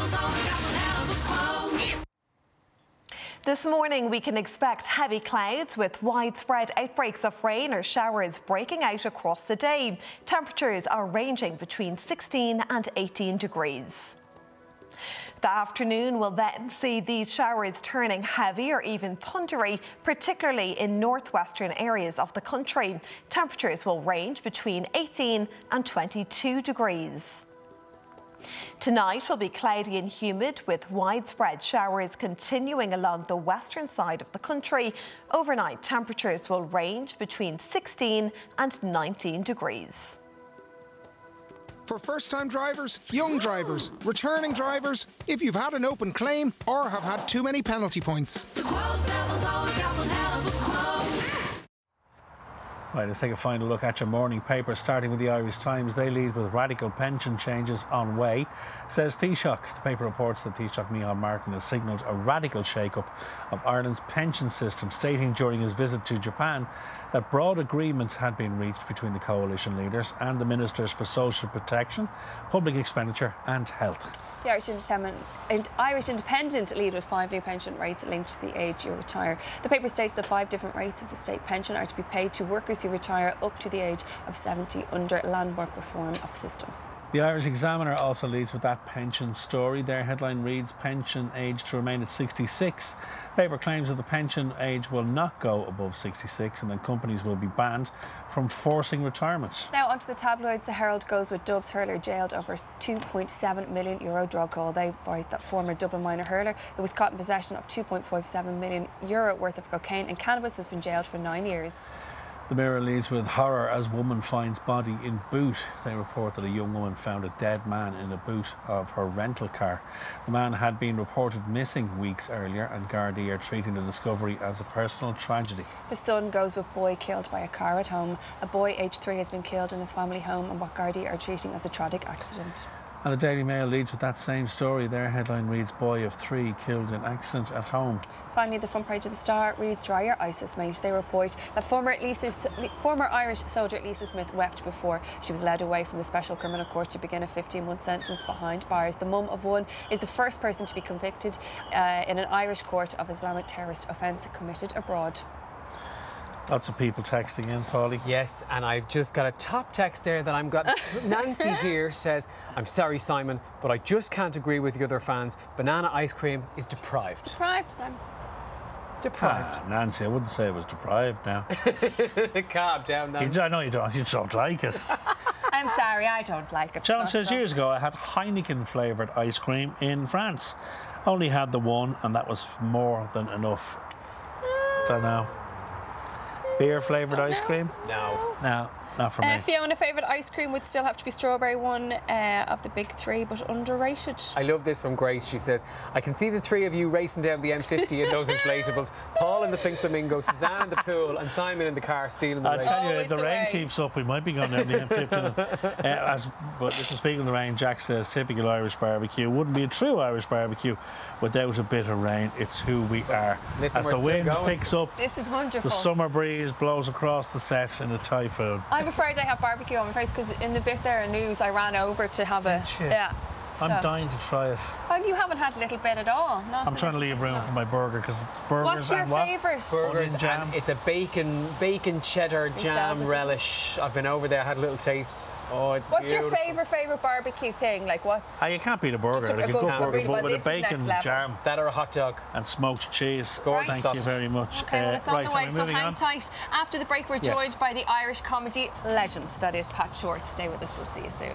This morning, we can expect heavy clouds with widespread outbreaks of rain or showers breaking out across the day. Temperatures are ranging between sixteen and eighteen degrees. The afternoon will then see these showers turning heavy or even thundery, particularly in northwestern areas of the country. Temperatures will range between eighteen and twenty-two degrees. Tonight will be cloudy and humid with widespread showers continuing along the western side of the country. Overnight temperatures will range between sixteen and nineteen degrees. For first-time drivers, young drivers, returning drivers, if you've had an open claim or have had too many penalty points. Right, let's take a final look at your morning paper, starting with the Irish Times. They lead with radical pension changes on way, says Taoiseach. The paper reports that Taoiseach Micheál Martin has signalled a radical shake-up of Ireland's pension system, stating during his visit to Japan that broad agreements had been reached between the coalition leaders and the ministers for social protection, public expenditure and health. The Irish Independent, Irish Independent lead with five new pension rates linked to the age you retire. The paper states that five different rates of the state pension are to be paid to workers who retire up to the age of seventy under landmark reform of system. The Irish Examiner also leads with that pension story. Their headline reads, pension age to remain at sixty-six. The paper claims that the pension age will not go above sixty-six and that companies will be banned from forcing retirement. Now onto the tabloids. The Herald goes with Dubs hurler jailed over two point seven million euro drug haul. They write that former Dublin minor hurler who was caught in possession of two point five seven million euro worth of cocaine and cannabis has been jailed for nine years. The Mirror leads with horror as woman finds body in boot. They report that a young woman found a dead man in the boot of her rental car. The man had been reported missing weeks earlier, and Gardaí are treating the discovery as a personal tragedy. The Sun goes with boy killed by a car at home. A boy aged three has been killed in his family home, and what Gardaí are treating as a tragic accident. And the Daily Mail leads with that same story. Their headline reads, boy of three killed in accident at home. Finally, the front page of the Star reads, dry your ISIS mate. They report that former, Lisa, former Irish soldier Lisa Smith wept before she was led away from the Special Criminal Court to begin a fifteen-month sentence behind bars. The mum of one is the first person to be convicted uh, in an Irish court of Islamic terrorist offence committed abroad. Lots of people texting in, Paulie. Yes, and I've just got a top text there that I'm got. Nancy here says, I'm sorry, Simon, but I just can't agree with the other fans. Banana ice cream is deprived. Deprived, then. Deprived. Ah, Nancy, I wouldn't say it was deprived now. Calm down, Nancy. You, I know you don't, you just don't like it. I'm sorry, I don't like it. John says, years ago I had Heineken flavoured ice cream in France. Only had the one, and that was more than enough. Mm. Don't know. Beer flavoured ice cream? No. No, not for me. Uh, Fiona, favourite ice cream would still have to be strawberry one uh, of the big three, but underrated. I love this from Grace. She says, I can see the three of you racing down the M fifty in those inflatables. Paul in the pink flamingo, Suzanne in the pool, and Simon in the car stealing the I'll race. tell you, Always if the, the rain way. keeps up, we might be going down the M fifty. uh, as, but this is speaking of the rain, Jack says, typical Irish barbecue. Wouldn't be a true Irish barbecue without a bit of rain. It's who we are. Listen, as we're the still wind going. picks up, This is wonderful. the summer breeze blows across the set in a typhoon. I'm afraid I have barbecue on my face because in the bit there in news I ran over to have a Did you? yeah. I'm so. dying to try it. Oh, you haven't had a little bit at all. Not I'm trying to leave room for my burger because burgers What's your and what? favourite? Burgers Onion jam. and it's a bacon bacon cheddar He sells jam it, relish. I've been over there, had a little taste. Oh, it's What's beautiful. your favourite favourite barbecue thing? Like what's? Ah, you can't beat a burger, Just a- like a a good good one, burger, really, but well, with a this is next bacon level. jam. That or a hot dog. And smoked cheese. Gorgeous. Thank you very much. Okay, well, Uh, it's on right, the are way, we so moving hang on? tight. After the break, we're Yes. joined by the Irish comedy legend that is Pat Shortt. Stay with us. We'll see you soon.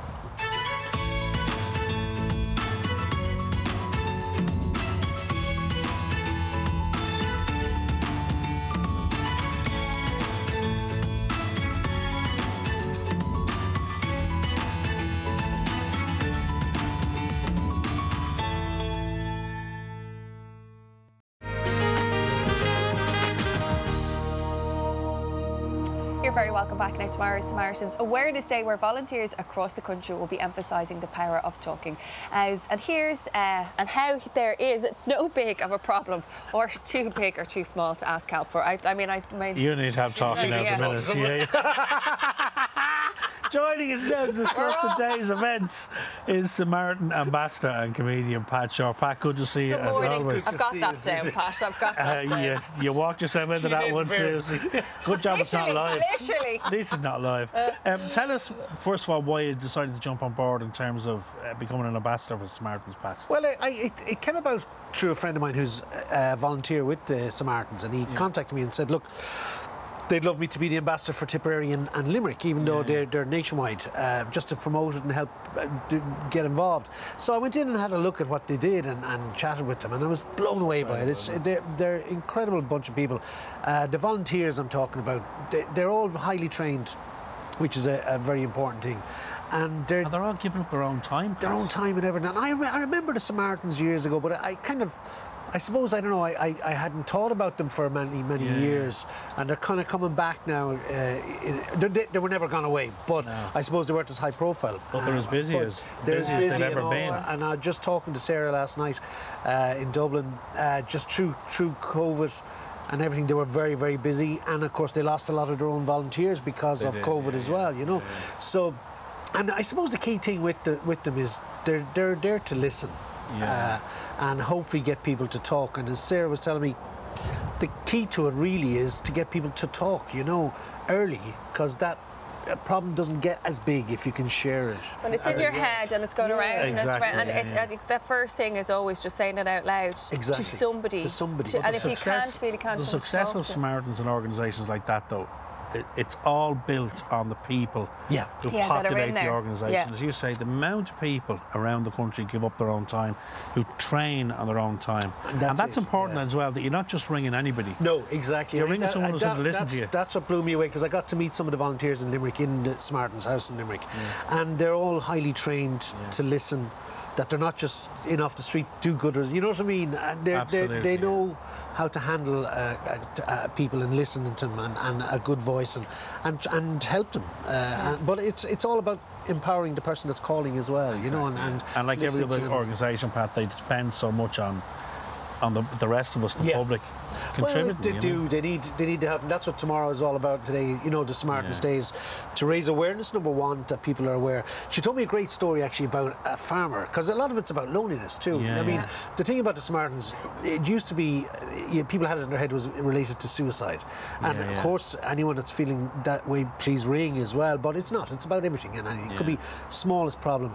You're very welcome back now to Irish Samaritans Awareness Day, where volunteers across the country will be emphasising the power of talking. As, and here's uh, and how there is no big of a problem or too big or too small to ask help for. I, I mean, I've made... You need to have talking now Yeah. in a minute. Yeah, yeah. Joining us now to discuss the day's events is Samaritan Ambassador and comedian Pat Shortt. Pat, good to see you Good as morning. always. I've got that down, Pat. I've got that Uh, down. you, you walked yourself into You that did, one, Piers. seriously. Good job it's not Literally, live. literally. At least it's not live. Um, tell us, first of all, why you decided to jump on board in terms of uh, becoming an ambassador for Samaritans, Pat. Well, I, I, it, it came about through a friend of mine who's a volunteer with the Samaritans, and he Yeah. contacted me and said, look, they'd love me to be the ambassador for Tipperary and, and Limerick, even though they're, they're nationwide, uh, just to promote it and help uh, do, get involved. So I went in and had a look at what they did and, and chatted with them, and I was blown away by it. It's, they're, they're an incredible bunch of people. Uh, the volunteers I'm talking about, they, they're all highly trained, which is a, a very important thing. And they're, and they're all giving up their own time. Their own time and everything. And I, re I remember the Samaritans years ago, but I, I kind of, I suppose, I don't know, I, I, I hadn't thought about them for many, many Yeah. years. And they're kind of coming back now. Uh, in, they, they were never gone away, but No. I suppose they weren't as high profile. But they're as busy but as- they're busy as they've ever and, been. And I was just talking to Sarah last night uh, in Dublin, uh, just through, through COVID and everything, they were very, very busy. And of course, they lost a lot of their own volunteers because They of did, COVID yeah, as yeah, well, you know. So, and I suppose the key thing with the, with them is they're they're there to listen, Yeah. uh, and hopefully get people to talk. And as Sarah was telling me, the key to it really is to get people to talk, you know, early, because that uh, problem doesn't get as big if you can share it. When it's in your head and it's going around and it's Exactly, around, and yeah, it's, yeah. I think the first thing is always just saying it out loud Exactly. to somebody. To somebody. To- But and the if you success- can't feel you can't The find success talk of to. Samaritans and organisations like that, though, it, it's all built on the people yeah. who yeah, populate the there. organisation. Yeah. As you say, the amount of people around the country give up their own time, who train on their own time. And that's, and that's important yeah. as well, that you're not just ringing anybody. No, exactly. You're I mean, ringing that, someone who's that, going to listen that's, to you. That's what blew me away, because I got to meet some of the volunteers in Limerick, in the Samaritan's house in Limerick, yeah. and they're all highly trained yeah. to listen, that they're not just in off the street do-gooders, you know what I mean? And they're, they're, they know yeah. how to handle uh, uh, people and listen to them, and, and a good voice, and and, and help them. Uh, yeah. and, but it's it's all about empowering the person that's calling as well, exactly. you know, and, and, and like every other organisation, Pat, they depend so much on on the, the rest of us, the yeah. public, contributing. Well, they you do. know? They need. They need to help, and that's what tomorrow is all about. Today, you know, the Samaritan's Yeah. Days, to raise awareness. Number one, that people are aware. She told me a great story actually about a farmer, because a lot of it's about loneliness too. Yeah, I mean, yeah. the thing about the Samaritans, it used to be you know, people had it in their head was related to suicide, and Yeah, of yeah. course, anyone that's feeling that way, please ring as well. But it's not. It's about everything, and it Yeah. could be smallest problem.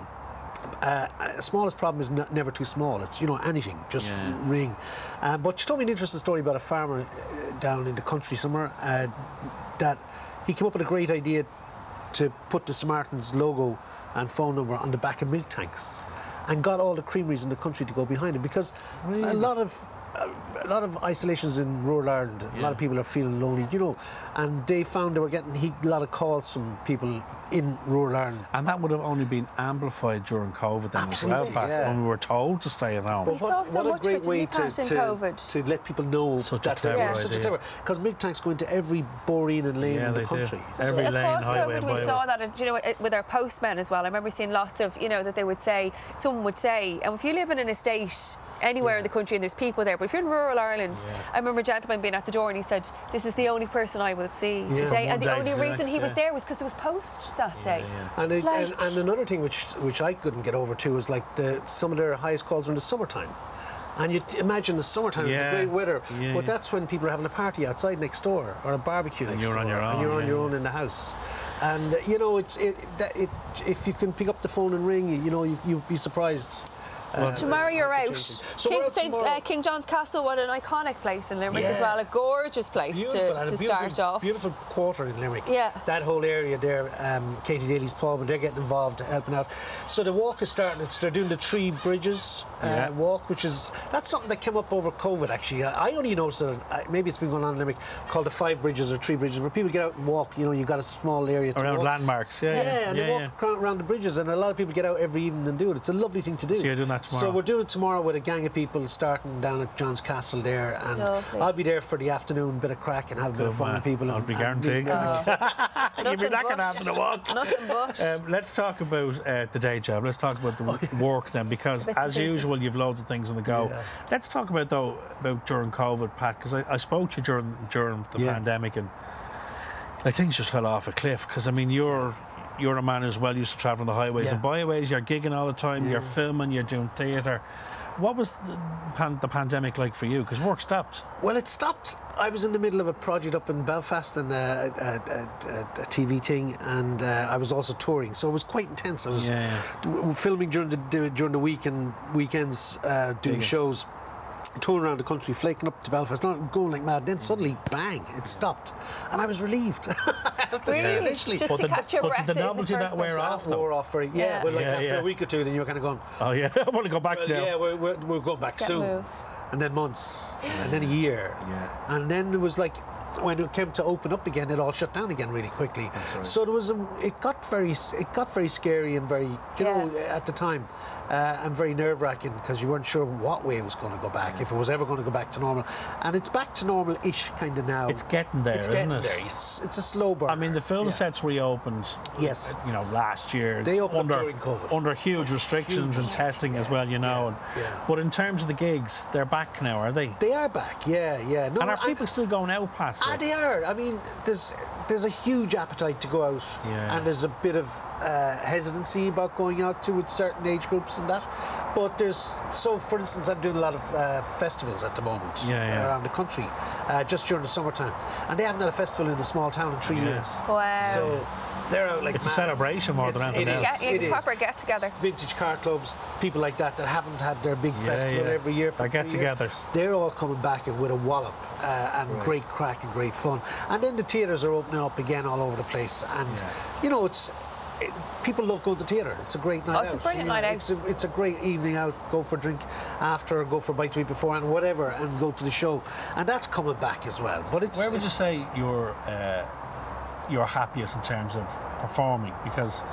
Uh, smallest problem is n never too small. It's, you know, anything, just Yeah. ring. Uh, but she told me an interesting story about a farmer uh, down in the country somewhere, uh, that he came up with a great idea to put the Samaritan's logo and phone number on the back of milk tanks, and got all the creameries in the country to go behind it, because Really? a lot of a lot of isolations in rural Ireland. A Yeah. lot of people are feeling lonely, you know, and they found they were getting he, a lot of calls from people in rural Ireland. And that would have only been amplified during COVID then Absolutely, as well, Pat, yeah. when we were told to stay at home. We saw so what a much great of it, way didn't to, we, Pat, in to, COVID? to let people know Such a that they're clever yeah, such a idea. clever, because milk tanks go into every boreen and lane Yeah, in the they do. country. Every lane, Across highway, COVID, and we byway. saw that, and, you know, it- with our postmen as well. I remember seeing lots of, you know, that they would say, someone would say, and if you live in an estate anywhere Yeah. in the country and there's people there, but if you're in rural Ireland, Yeah. I remember a gentleman being at the door and he said, this is the only person I will see Yeah. today. From And the one day only to the reason next, he was yeah. there was because there was post that day. And, it, Like- and and another thing which which I couldn't get over too is like the some of their highest calls are in the summertime. And you imagine the summertime, Yeah. it's great weather, Yeah, but yeah. that's when people are having a party outside next door, or a barbecue And next you're door, on your and own, you're on yeah, your yeah. own in the house. And uh, you know, it's it, that, it if you can pick up the phone and ring, you, you know, you, you'd be surprised. So uh, tomorrow you're how it out. changes. So King, we're out Saint, tomorrow. uh, King John's Castle, what an iconic place in Limerick as Yeah. well. A gorgeous place Beautiful, to, and a to beautiful, start off. Beautiful quarter in Limerick. Yeah. That whole area there, um, Katie Daly's pub, and they're getting involved, helping out. So the walk is starting. It's, they're doing the Three Bridges uh, Yeah. walk, which is that's something that came up over COVID. Actually, I, I only noticed that uh, maybe it's been going on in Limerick, called the Five Bridges or Three Bridges, where people get out and walk. You know, you've got a small area to Around walk. landmarks, yeah. Yeah, yeah, and yeah, they walk yeah. around, around the bridges, and a lot of people get out every evening and do it. It's a lovely thing to do. So you're doing that tomorrow? So we're doing it tomorrow with a gang of people starting down at John's Castle there, and Lovely. I'll be there for the afternoon, bit of crack and have a bit of Good fun man. with people. I'll and, be and guaranteed. meet- You'll be Nothing knocking but- after the walk. Nothing but. Um, let's talk about uh, the day job. Let's talk about the w work then, because Bits and as pieces. usual, you've loads of things on the go. Yeah. Let's talk about though about during COVID, Pat, because I, I spoke to you during during the Yeah. pandemic, and like things just fell off a cliff. Because I mean, you're you're a man who's well used to travelling the highways Yeah. and byways. You're gigging all the time. Yeah. You're filming. You're doing theatre. What was the, pan the pandemic like for you? Because work stopped. Well, it stopped. I was in the middle of a project up in Belfast, and uh, a, a, a, a T V thing, and uh, I was also touring, so it was quite intense. I was Yeah. d- filming during the during the week and weekends, uh, doing Big. shows, touring around the country, flaking up to Belfast, not going like mad. Then suddenly, bang! It stopped, and I was relieved. I have to say, Really? initially. Just But to the- catch your but breath did the in novelty first that wear place. off? Wore off very, yeah, Yeah. well, like Yeah, after yeah. a week or two, then you're kind of going, Oh yeah, I want to go back well, now. yeah, we're, we're, we're going back Get soon. move. And then months, and then a year. Yeah. And then it was like, when it came to open up again, it all shut down again really quickly. right. So there was a, it got very, it got very scary and very, you know, at the time, uh, and very nerve-wracking, because you weren't sure what way it was going to go back, if it was ever going to go back to normal. And it's back to normal-ish kind of now. It's getting there, it's isn't getting it? there. It's, it's a slow burn. I mean, the film Yeah. sets reopened. Yes. You know, last year. They opened under up during COVID. under huge restrictions and testing as well. You know. And, yeah. But in terms of the gigs, they're back now, are they? They are back, yeah, yeah. No, And are I- people still going out past Ah, it? they are. I mean, there's there's a huge appetite to go out, Yeah. and there's a bit of uh, hesitancy about going out to with certain age groups and that. But there's so, for instance, I'm doing a lot of uh, festivals at the moment Yeah, yeah. around the country, uh, just during the summertime, and they haven't had a festival in a small town in three Yeah. years. Wow. So they're out like It's a mad. celebration more than It's- anything it else. is, Get, it yeah, is. proper get together. Vintage car clubs, people like that that haven't had their big Yeah, festival yeah. every year for Their three years, get-togethers. they're all coming back with a wallop uh, and great crack and great fun. And then the theatres are opening up again all over the place. And, yeah. you know, it's... It, people love going to theatre. It's a great night oh, out. It's a brilliant yeah, night out. It's a, it's a great evening out. Go for a drink after, go for a bite to eat before, and whatever, and go to the show. And that's coming back as well. But it's. Where would you say you're uh, you're happiest in terms of performing? Because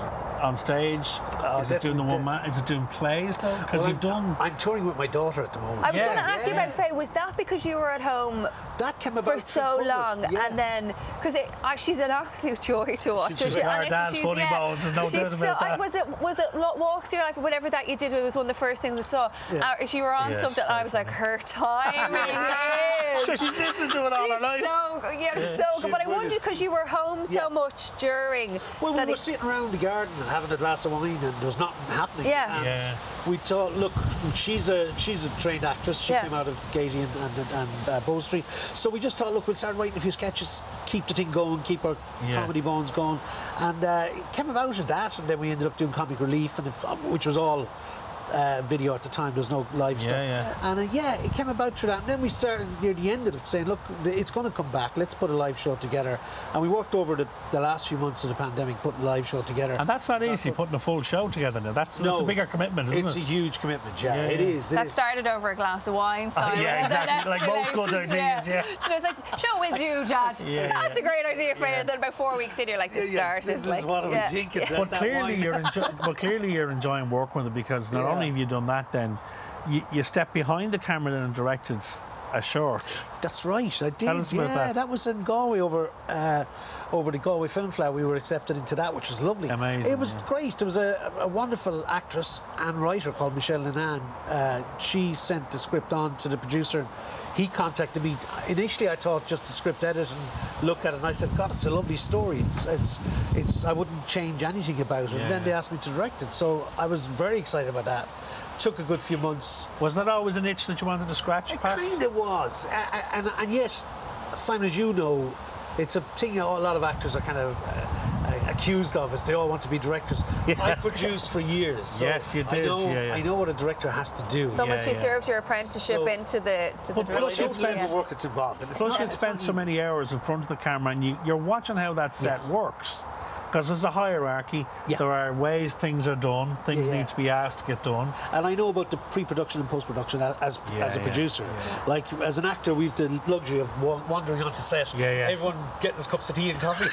on stage, oh, is it doing the one man? Is it doing plays though? Because well, you've done. I'm touring with my daughter at the moment. I was yeah, going to ask yeah. you about Faye. Was that because you were at home? That came about for so long, yeah. and then because uh, she's an absolute joy to watch. She's a hard dance, funny yeah, bones, there's no she's doubt so, about that. I, was it was it Walks Your Life or whatever that you did? It was one of the first things I saw. Yeah. Uh, she were on Yeah, something. I was like, her timing is. So she's listened to it all her life. So good. Yeah, Yeah. so good. She's But I wondered brilliant. because you were home so Yeah. much during. Well, we that were it- sitting around the garden and having a glass of wine, and there was nothing happening. Yeah. And Yeah. we thought, look, she's a she's a trained actress. She Yeah. came out of Gaiety and, and, and uh, Bow Street. So we just thought, look, we'll start writing a few sketches, keep the thing going, keep our Yeah. comedy bones going. And uh, it came about of that, and then we ended up doing Comic Relief, and if, which was all uh, video at the time. There was no live Yeah, stuff. yeah. And uh, yeah, it came about through that. And then we started near the end of it saying, look, th- it's going to come back. Let's put a live show together. And we worked over the, the last few months of the pandemic putting a live show together. And that's not easy, putting a full show together now. That's, No, that's a bigger commitment, isn't it's it? a huge commitment, yeah. Yeah, It yeah. is. It That is. started over a glass of wine, so Uh, yeah, exactly, like most good ideas, yeah. So I was like, sure, we'll do, Dad. Yeah, That's yeah. a great idea for you. Yeah. And then about four weeks in, you're like, this Yeah, yeah, started. this is like, what are we yeah. thinking? That- But that clearly, wine. you're enjo- but clearly you're enjoying working with it, because not Yeah. only have you done that, then you, you stepped behind the camera and directed a short. That's right, I did. Tell us yeah, about that. that was in Galway over uh, over the Galway Film Festival. We were accepted into that, which was lovely. Amazing, It was yeah. great. There was a, a wonderful actress and writer called Michelle Linan. Uh, she sent the script on to the producer. He contacted me. Initially, I thought just the script edit and look at it, and I said, God, it's a lovely story. It's, it's, it's. I wouldn't change anything about it. Yeah. And then they asked me to direct it, so I was very excited about that. Took a good few months. Was that always an itch that you wanted to scratch, It Pat? kind of was, A- a- and, and yet, Simon, as you know, it's a thing a lot of actors are kind of uh, accused of, is they all want to be directors. Yeah. I produced for years. So Yes, you I did, know, yeah, yeah. I know what a director has to do. So much Yeah, you yeah. served your apprenticeship So- into the to the But But I plus direction. you'd don't spend- know the work that's involved. And it's Plus, not- you'd it's spend not so easy. many hours in front of the camera, and you, you're watching how that set works. Because there's a hierarchy. Yeah. There are ways things are done. Things Yeah, yeah. need to be asked to get done. And I know about the pre-production and post-production a- as Yeah, as a yeah, producer. yeah. Like as an actor, we've the luxury of wa- wandering onto set. Yeah, yeah. Everyone getting us cups of tea and coffee.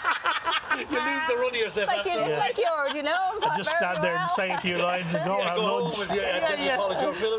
You lose the run of yourself. It's like, you, after it's that. like yours, you know. And just stand there and say a few lines and go and Yeah, have go lunch. home and, yeah, and then you yeah. call it your film.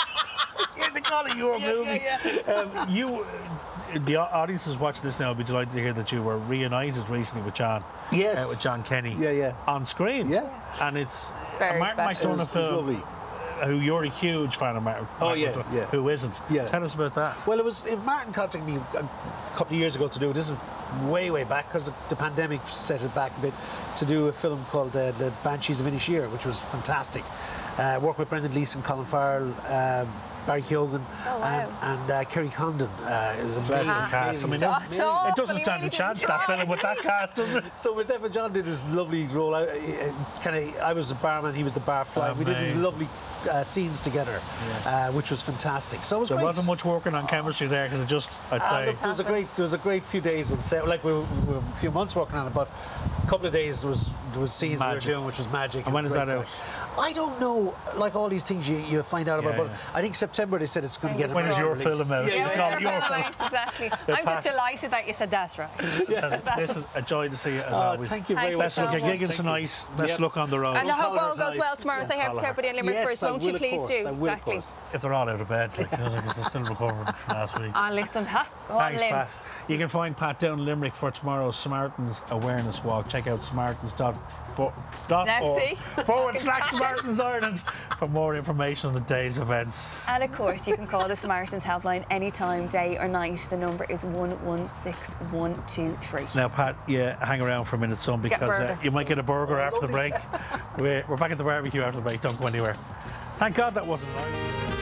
Yeah, they call it your Yeah, movie. yeah, Um, you, the au- audience is watching this now. Will be delighted to hear that you were reunited recently with John. Yes. uh, with John Kenny. Yeah, yeah. On screen. Yeah. And it's, It's very a Martin special. McDonough It was- it was film. lovely. Who you're a huge fan of, Martin. Oh, yeah, McDonough, yeah. Who isn't? Yeah. Tell us about that. Well, it was it, Martin contacted me a couple of years ago to do this is way way back because the pandemic set it back a bit to do a film called uh, The Banshees of Inisheer, which was fantastic. Uh, worked with Brendan Leeson, Colin Farrell, um, Barry Keoghan, Oh, wow. and, and uh, Kerry Condon. Uh, it was Dreadful amazing, cast. I amazing. mean, So- it, so it awful, doesn't you stand really a chance, didn't that try. film, with that cast, does it? So myself and John did this lovely role. I, kind of, I was the barman, he was the bar fly. We did these Amazing. lovely uh, scenes together, uh, which was fantastic. So it was There great. wasn't much working on chemistry there, because it just, I'd Ah, say. there was a great, there was a great few days on set. Like we were, we were a few months working on it, but a couple of days there was there was scenes Magic. we were doing, which was magic. And when is great that out? crack. I don't know. Like all these things you, you find out about, Yeah, but yeah. I think September they said it's going to get. When is your release. film out? Yeah, Yeah, They we call were it your kind of film. right, exactly. They're I'm just past- delighted that you said that's right. This is a joy to see you, as Oh, always. thank you Thank very you much. Let's look so at much. gigging Thank tonight. you. Let's Yep. look on the road. And I hope all Colours goes life. well tomorrow. Say hello to everybody in Limerick Yes, first, I won't will, you of please course. do? I will, of Exactly. course. If they're all out of bed, like, you know, because they're still recovering from last week. Ah, listen, huh? Go on, Thanks, Lim. Pat. You can find Pat down in Limerick for tomorrow's Samaritans Awareness Walk. Check out samaritans dot org Now, see? forward slash Catch it. Samaritans Ireland for more information on the day's events. And of course, you can call the Samaritans helpline anytime, day or night. The number is one one six one two three. Now, Pat, yeah, hang around for a minute, son, Get because uh, burger. you might get a burger after the break. We're, we're back at the barbecue after the break. Don't go anywhere. Thank God that wasn't live.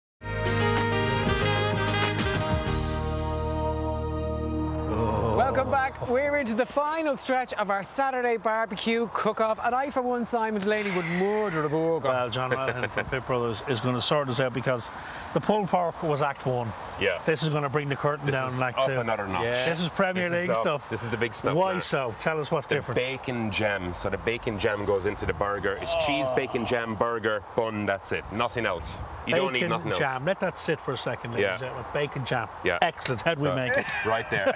Welcome back. We're into the final stretch of our Saturday barbecue cook-off, and I, for one, Simon Delaney, would murder a burger. Well, John Relihan from Pitt Bros is going to sort us out because the pulled pork was Act One. Yeah. This is going to bring the curtain This down is in Act up Two. another notch. Yeah. This is Premier This is League up. stuff. This is the big stuff. Why now. so? Tell us what's the different. Bacon jam. So the bacon jam goes into the burger. It's Oh. cheese, bacon jam, burger, bun. That's it. Nothing else. You bacon don't need nothing jam. else. Let that sit for a second, ladies Yeah. and gentlemen. Bacon jam. Yeah. Excellent. How do So, we make it? Right there.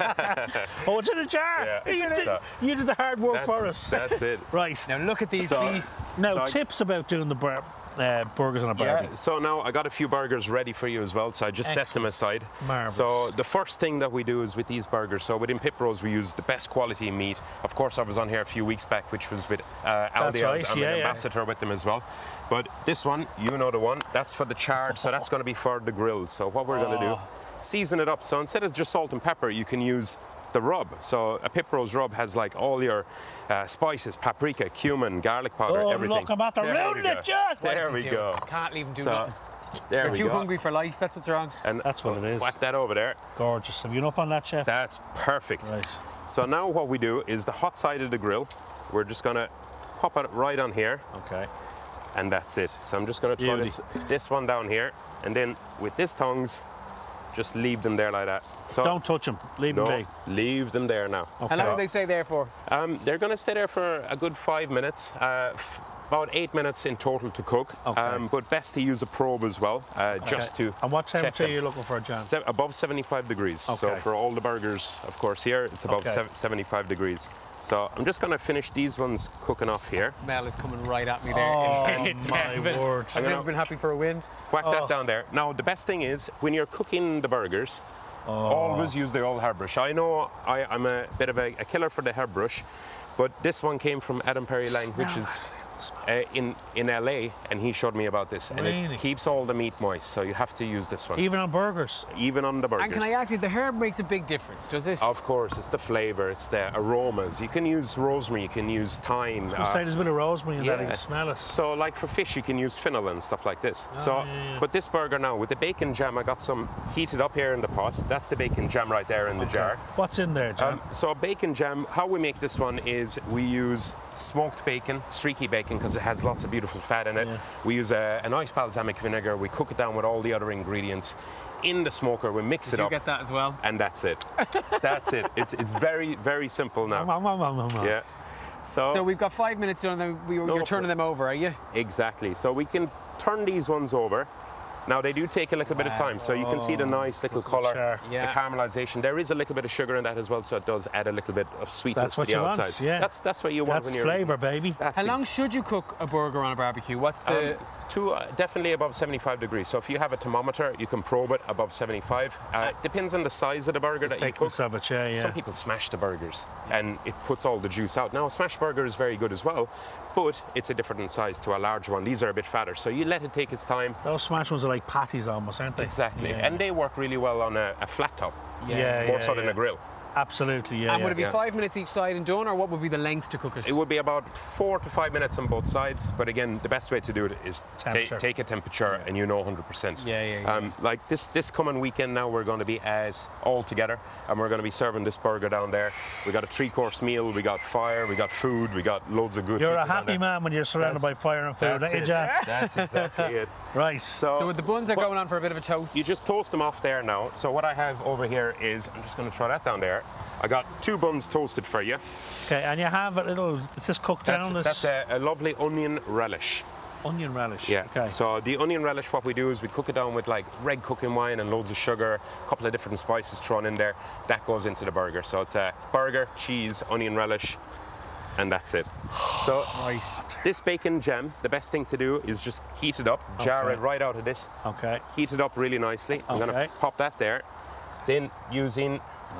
Oh, it's in a jar. Yeah. You, did, So- you did the hard work That's- for us. that's it. Right. Now look at these So- beasts. Now, So I- tips about doing the bur uh, burgers on a barbie. Yeah, so now I got a few burgers ready for you as well, so I just set them aside. Marvellous. So the first thing that we do is with these burgers, so within Pitt Bros we use the best quality meat. Of course, I was on here a few weeks back, which was with uh, Aldi. right, I was- I'm yeah, an yeah. ambassador with them as well. But this one, you know the one, that's for the charred, so that's going to be for the grills. So what we're going to do, season it up. So instead of just salt and pepper, you can use the rub. So a Pitt Bros rub has like all your uh, spices, paprika, cumin, garlic powder, Oh, everything. look, I'm at the There round we it, go. Jack. There we Do go. it. Can't leave them do So, nothing. There They're we too go. hungry for life. That's what's wrong. And That's what it is. Whack that over there. Gorgeous. Have you enough on that, chef? That's perfect. Right. So now what we do is the hot side of the grill, we're just going to pop it right on here. Okay. And that's it. So I'm just going to throw Beauty. this, this one down here. And then with this tongs, just leave them there like that. So Don't touch them. Leave no, them be. leave them there now. How long do they stay there for? Um, they're going to stay there for a good five minutes. Uh, f- about eight minutes in total to cook. Okay. Um, but best to use a probe as well, uh, just Okay. to And what check temperature are them. you looking for, John? Se- above seventy-five degrees. So Okay. for all the burgers, of course, here it's above Okay. sev- seventy-five degrees. So I'm just going to finish these ones cooking off here. Smell is coming right at me there. Oh, It's my heaven. word. I've never been happy for a wind. Whack Oh. that down there. Now the best thing is when you're cooking the burgers, Oh. always use the old hairbrush. I know I, I'm a bit of a, a killer for the hairbrush, but this one came from Adam Perry Lang, which is uh, in in L A, and he showed me about this, and Really? it keeps all the meat moist. So you have to use this one, Even on burgers? even on the burgers. And can I ask you, the herb makes a big difference, does it? Of course, it's the flavour, it's the aromas. You can use rosemary, you can use thyme. You say there's a bit of rosemary in that, you yeah. can smell it. So, like for fish, you can use fennel and stuff like this. Oh, so, yeah, yeah. but this burger now with the bacon jam, I got some heated up here in the pot. That's the bacon jam right there in the jar. What's in there, John? Um, so, bacon jam, how we make this one is we use smoked bacon, streaky bacon, because it has lots of beautiful fat in it. Yeah. We use a, a nice balsamic vinegar. We cook it down with all the other ingredients in the smoker. We mix Did it you up. get that as well? And that's it. That's it. It's it's very very simple now. Yeah. So, So we've got five minutes done, and then we, No you're turning them over, are you? exactly. So we can turn these ones over. Now they do take a little bit of time, so you can see the nice little colour, char. Yeah. the caramelization. There is a little bit of sugar in that as well, so it does add a little bit of sweetness That's what to the you want, outside. yeah. That's that's what you want That's when you're flavour, baby. That's How long ex- should you cook a burger on a barbecue? What's the... Um, to uh, definitely above seventy-five degrees. So if you have a thermometer, you can probe it above seventy-five. Uh, it depends on the size of the burger that you cook. Thickness of it, yeah, yeah. Some people smash the burgers and it puts all the juice out. Now a smash burger is very good as well, but it's a different size to a large one. These are a bit fatter, so you let it take its time. Those smash ones are like patties almost, aren't they? Exactly, Yeah. and they work really well on a, a flat top. Yeah, more yeah, so than yeah. a grill. Absolutely, yeah. and yeah. would it be yeah. five minutes each side and done, or what would be the length to cook it? It would be about four to five minutes on both sides, but again, the best way to do it is ta- Temperature. take a temperature and you know one hundred percent. Yeah, yeah, yeah. Um, like this, this coming weekend now, we're going to be at all together, and we're going to be serving this burger down there. We got a three-course meal, we got fire, we got food, we got loads of good. You're a people down happy there. man when you're surrounded by That's- fire and food, That's ain't you, it. John? That's exactly it. Right. So, So the buns are but going on for a bit of a toast. You just toast them off there now. So what I have over here is, I'm just going to throw that down there. I got two buns toasted for you. Okay, and you have a little, is this cooked That's, down? This that's a, a lovely onion relish. onion relish. Yeah. Okay. So the onion relish, what we do is we cook it down with like red cooking wine and loads of sugar, a couple of different spices thrown in there. That goes into the burger. So it's a burger, cheese, onion relish, and that's it. So Right. this bacon jam, the best thing to do is just heat it up, jar Okay. it right out of this, Okay. heat it up really nicely. I'm Okay. gonna pop that there. Then using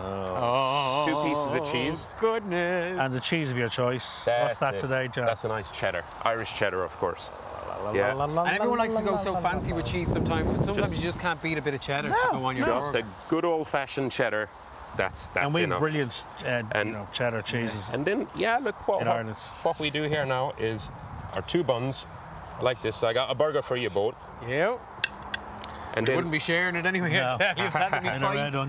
Oh, two pieces of cheese. Goodness. And the cheese of your choice. What's That's that it. today, John? That's a nice cheddar, Irish cheddar, of course. Yeah. And everyone likes to go so fancy with cheese sometimes, but sometimes Just- you just can't beat a bit of cheddar to go on your Just a burger. good old-fashioned cheddar. That's that's and we have enough. brilliant uh, And- you know, cheddar cheeses. And then, yeah, look, what, In what, Ireland. what we do here now is our two buns like this. I got a burger for you both. Yep. And You then wouldn't be sharing it anyway, I No. tell you. That'd be And a red fights. onion.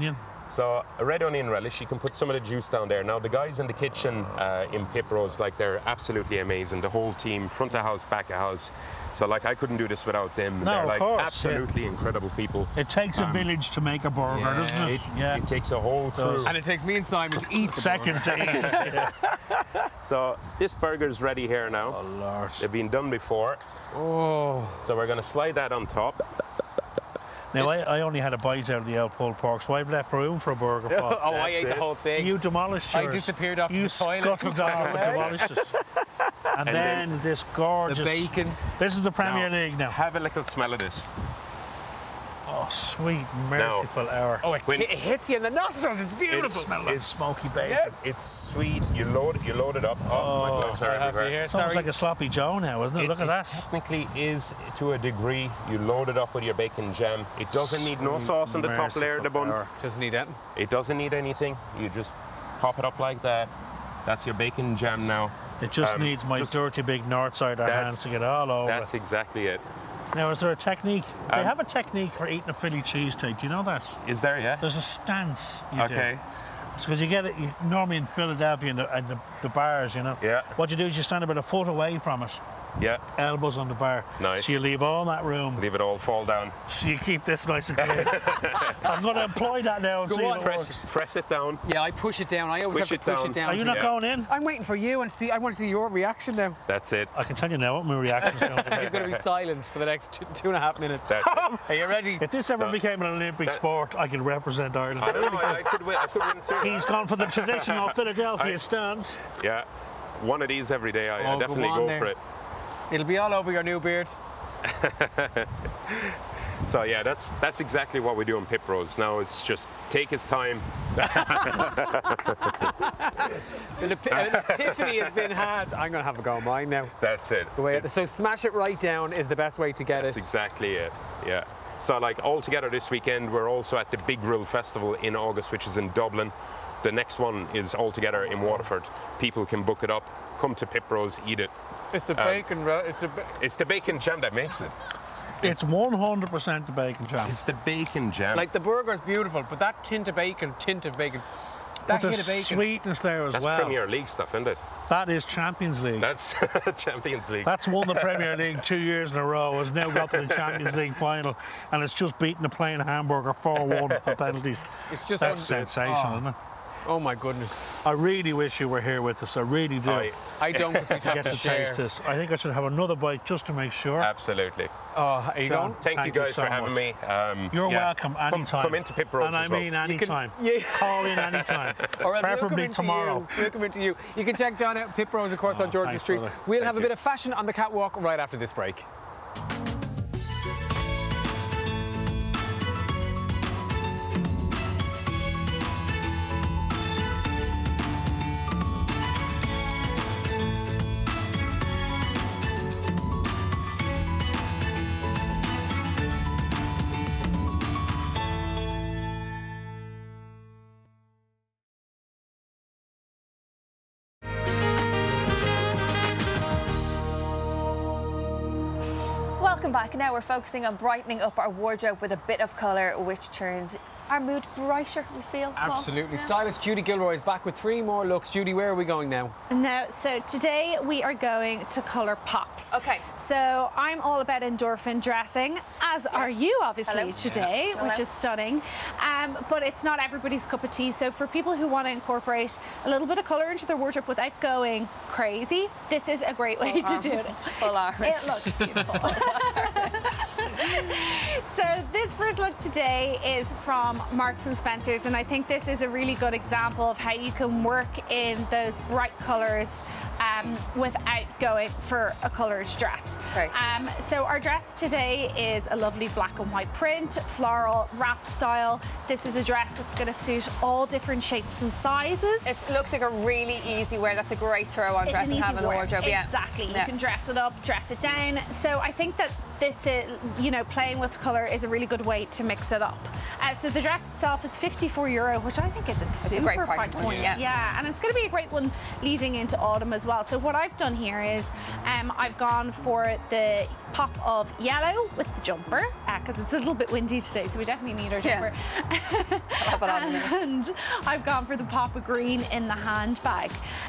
So a red onion relish, you can put some of the juice down there. Now the guys in the kitchen uh, in Pitt Bros, like they're absolutely amazing. The whole team, front of house, back of house. So like I couldn't do this without them. No, they're of like course, absolutely yeah. incredible people. It takes a Um, village to make a burger, yeah. doesn't it? It, yeah. It takes a whole crew. And it takes me and Simon to eat the Seconds to eat it, yeah. So this burger's ready here now. Oh, Lord. They've been done before. Oh. So we're going to slide that on top. Now, I, I only had a bite out of the old pulled pork, so I've left room for a burger pot. Oh, I ate the whole thing. You demolished I yours. disappeared off you the toilet. scuttled off and demolished it. And, And then, then this gorgeous... the bacon. This is the Premier Now, League now. Have a little smell of this. Oh, sweet, merciful hour. Oh, it, When- it hits you in the nostrils. It's beautiful. It's, Smell that it's smoky bacon. Yes. It's sweet. You load, you load it up. Oh, my gloves are I have everywhere. you here. It's almost Sorry. like a sloppy Joe now, isn't it? It, Look at it that. technically is to a degree. You load it up with your bacon jam. It doesn't need no sauce on the top layer of the bun. Merciful Doesn't need that. It doesn't need anything. You just pop it up like that. That's your bacon jam now. It just Um, needs my just- dirty big north side of That's- hands to get all over That's it. exactly it. Now, is there a technique? They Um, have a technique for eating a Philly cheesesteak. Do you know that? Is there, yeah? There's a stance you do. Okay. It's because you get it you, normally in Philadelphia and the, and the, the bars, you know. Yeah. What you do is you stand about a foot away from it, Yeah. elbows on the bar. Nice. So you leave all that room. Leave it all fall down. So you keep this nice and clean. I'm going to employ that now and Go see on. if it Press, works. press it down. Yeah, I push it down. I always Squish have to it push down. it down. Are you to not the- going in? I'm waiting for you and see. I want to see your reaction now. That's it. I can tell you now what my reaction's going to be. He's going to be silent for the next two, two and a half minutes. That's it. Are you ready? If this ever So- became an Olympic that- sport, I could represent Ireland. I don't know. I, I could win. I could win too. He's gone for the traditional Philadelphia I- stance. Yeah. One of these every day. I, I Oh, go definitely on go there. for it. It'll be all over your new beard. So yeah, that's that's exactly what we do in Pitt Bros. Now it's just take his time. An, epi- an epiphany has been had. I'm going to have a go on mine now. That's it. The way It's- so smash it right down is the best way to get That's it. exactly it. Yeah. So like all together this weekend, we're also at the Big Grill Festival in August, which is in Dublin. The next one is all together in Waterford. People can book it up. Come to Pitt Bros, eat it. It's the Um, bacon. ro- It's the. Ba- It's the bacon jam that makes it. It's one hundred percent the bacon jam. It's the bacon jam. like the burger's beautiful, but that tint of bacon, tint of bacon, that There's hit a of bacon. sweetness there as That's well. Premier League stuff, isn't it? That is Champions League. That's Champions League. That's won the Premier League two years in a row, has now got to the Champions League final, and it's just beaten a plain hamburger four one on penalties. It's just That's un- sensational, oh. isn't it? Oh my goodness. I really wish you were here with us. I really do. I- I don't because we'd to have get to to share. taste this. I think I should have another bite just to make sure. Absolutely. Oh, are you John, going? Thank, Thank you you guys so for having much. me. Um, You're yeah. welcome Come- anytime. Come into Pitt Bros And I as well. mean You can- anytime. yeah. Call in anytime. Or else we'll come Preferably into tomorrow. You. We'll come into you. You can check down at Pitt Bros, of course, Oh, on George's thanks, Street. brother. We'll Thank have a you. bit of fashion on the catwalk right after this break. Welcome back. Now we're focusing on brightening up our wardrobe with a bit of colour, which turns our mood brighter, we feel. Paul? Absolutely. Stylist Judy Gilroy is back with three more looks. Judy, where are we going now? No, so today we are going to colour pops. Okay. So I'm all about endorphin dressing, as are you obviously Hello. today, Yeah. which Hello. is stunning. Um, but it's not everybody's cup of tea. So for people who want to incorporate a little bit of colour into their wardrobe without going crazy, this is a great way to do it. Full orange. It looks beautiful. So this first look today is from Marks and Spencer's, and I think this is a really good example of how you can work in those bright colours um, without going for a coloured dress. Right. Um, so our dress today is a lovely black and white print, floral wrap style. This is a dress that's going to suit all different shapes and sizes. It looks like a really easy wear. That's a great throw on It's dress an and easy have in the wear. wardrobe. Yeah. Exactly. Yeah. You can dress it up, dress it down. So I think that this, uh, you know, playing with colour is a really good way to mix it up. Uh, so the dress itself is fifty-four euro, which I think is a super a great price point, point. yeah. Yeah, and it's going to be a great one leading into autumn as well. well. So what I've done here is um, I've gone for the pop of yellow with the jumper, because uh, it's a little bit windy today, so we definitely need our jumper. Yeah. I'll have it on in a minute. And I've gone for the pop of green in the handbag.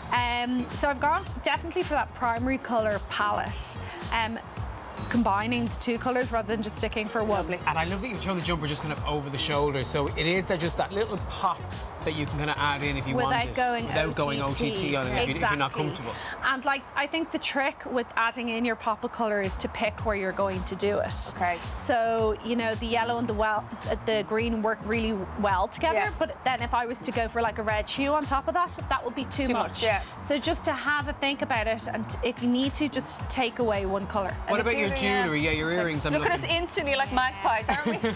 Um, so I've gone definitely for that primary colour palette. Um, combining the two colours rather than just sticking for one. Lovely. And I love that you've shown the jumper just kind of over the shoulders, so it is there just that little pop that you can kind of add in if you without want it. Going without O T T. going O T T on it, exactly. if, you, if you're not comfortable. And like, I think the trick with adding in your pop of colour is to pick where you're going to do it. Okay. So, you know, the yellow and the well, the green work really well together, Yeah. but then if I was to go for like a red hue on top of that, that would be too, Too much. much, yeah. So just to have a think about it, and if you need to, just take away one colour. What about your jewellery? Yeah, your earrings. So I'm look at looking- us instantly like magpies, aren't we?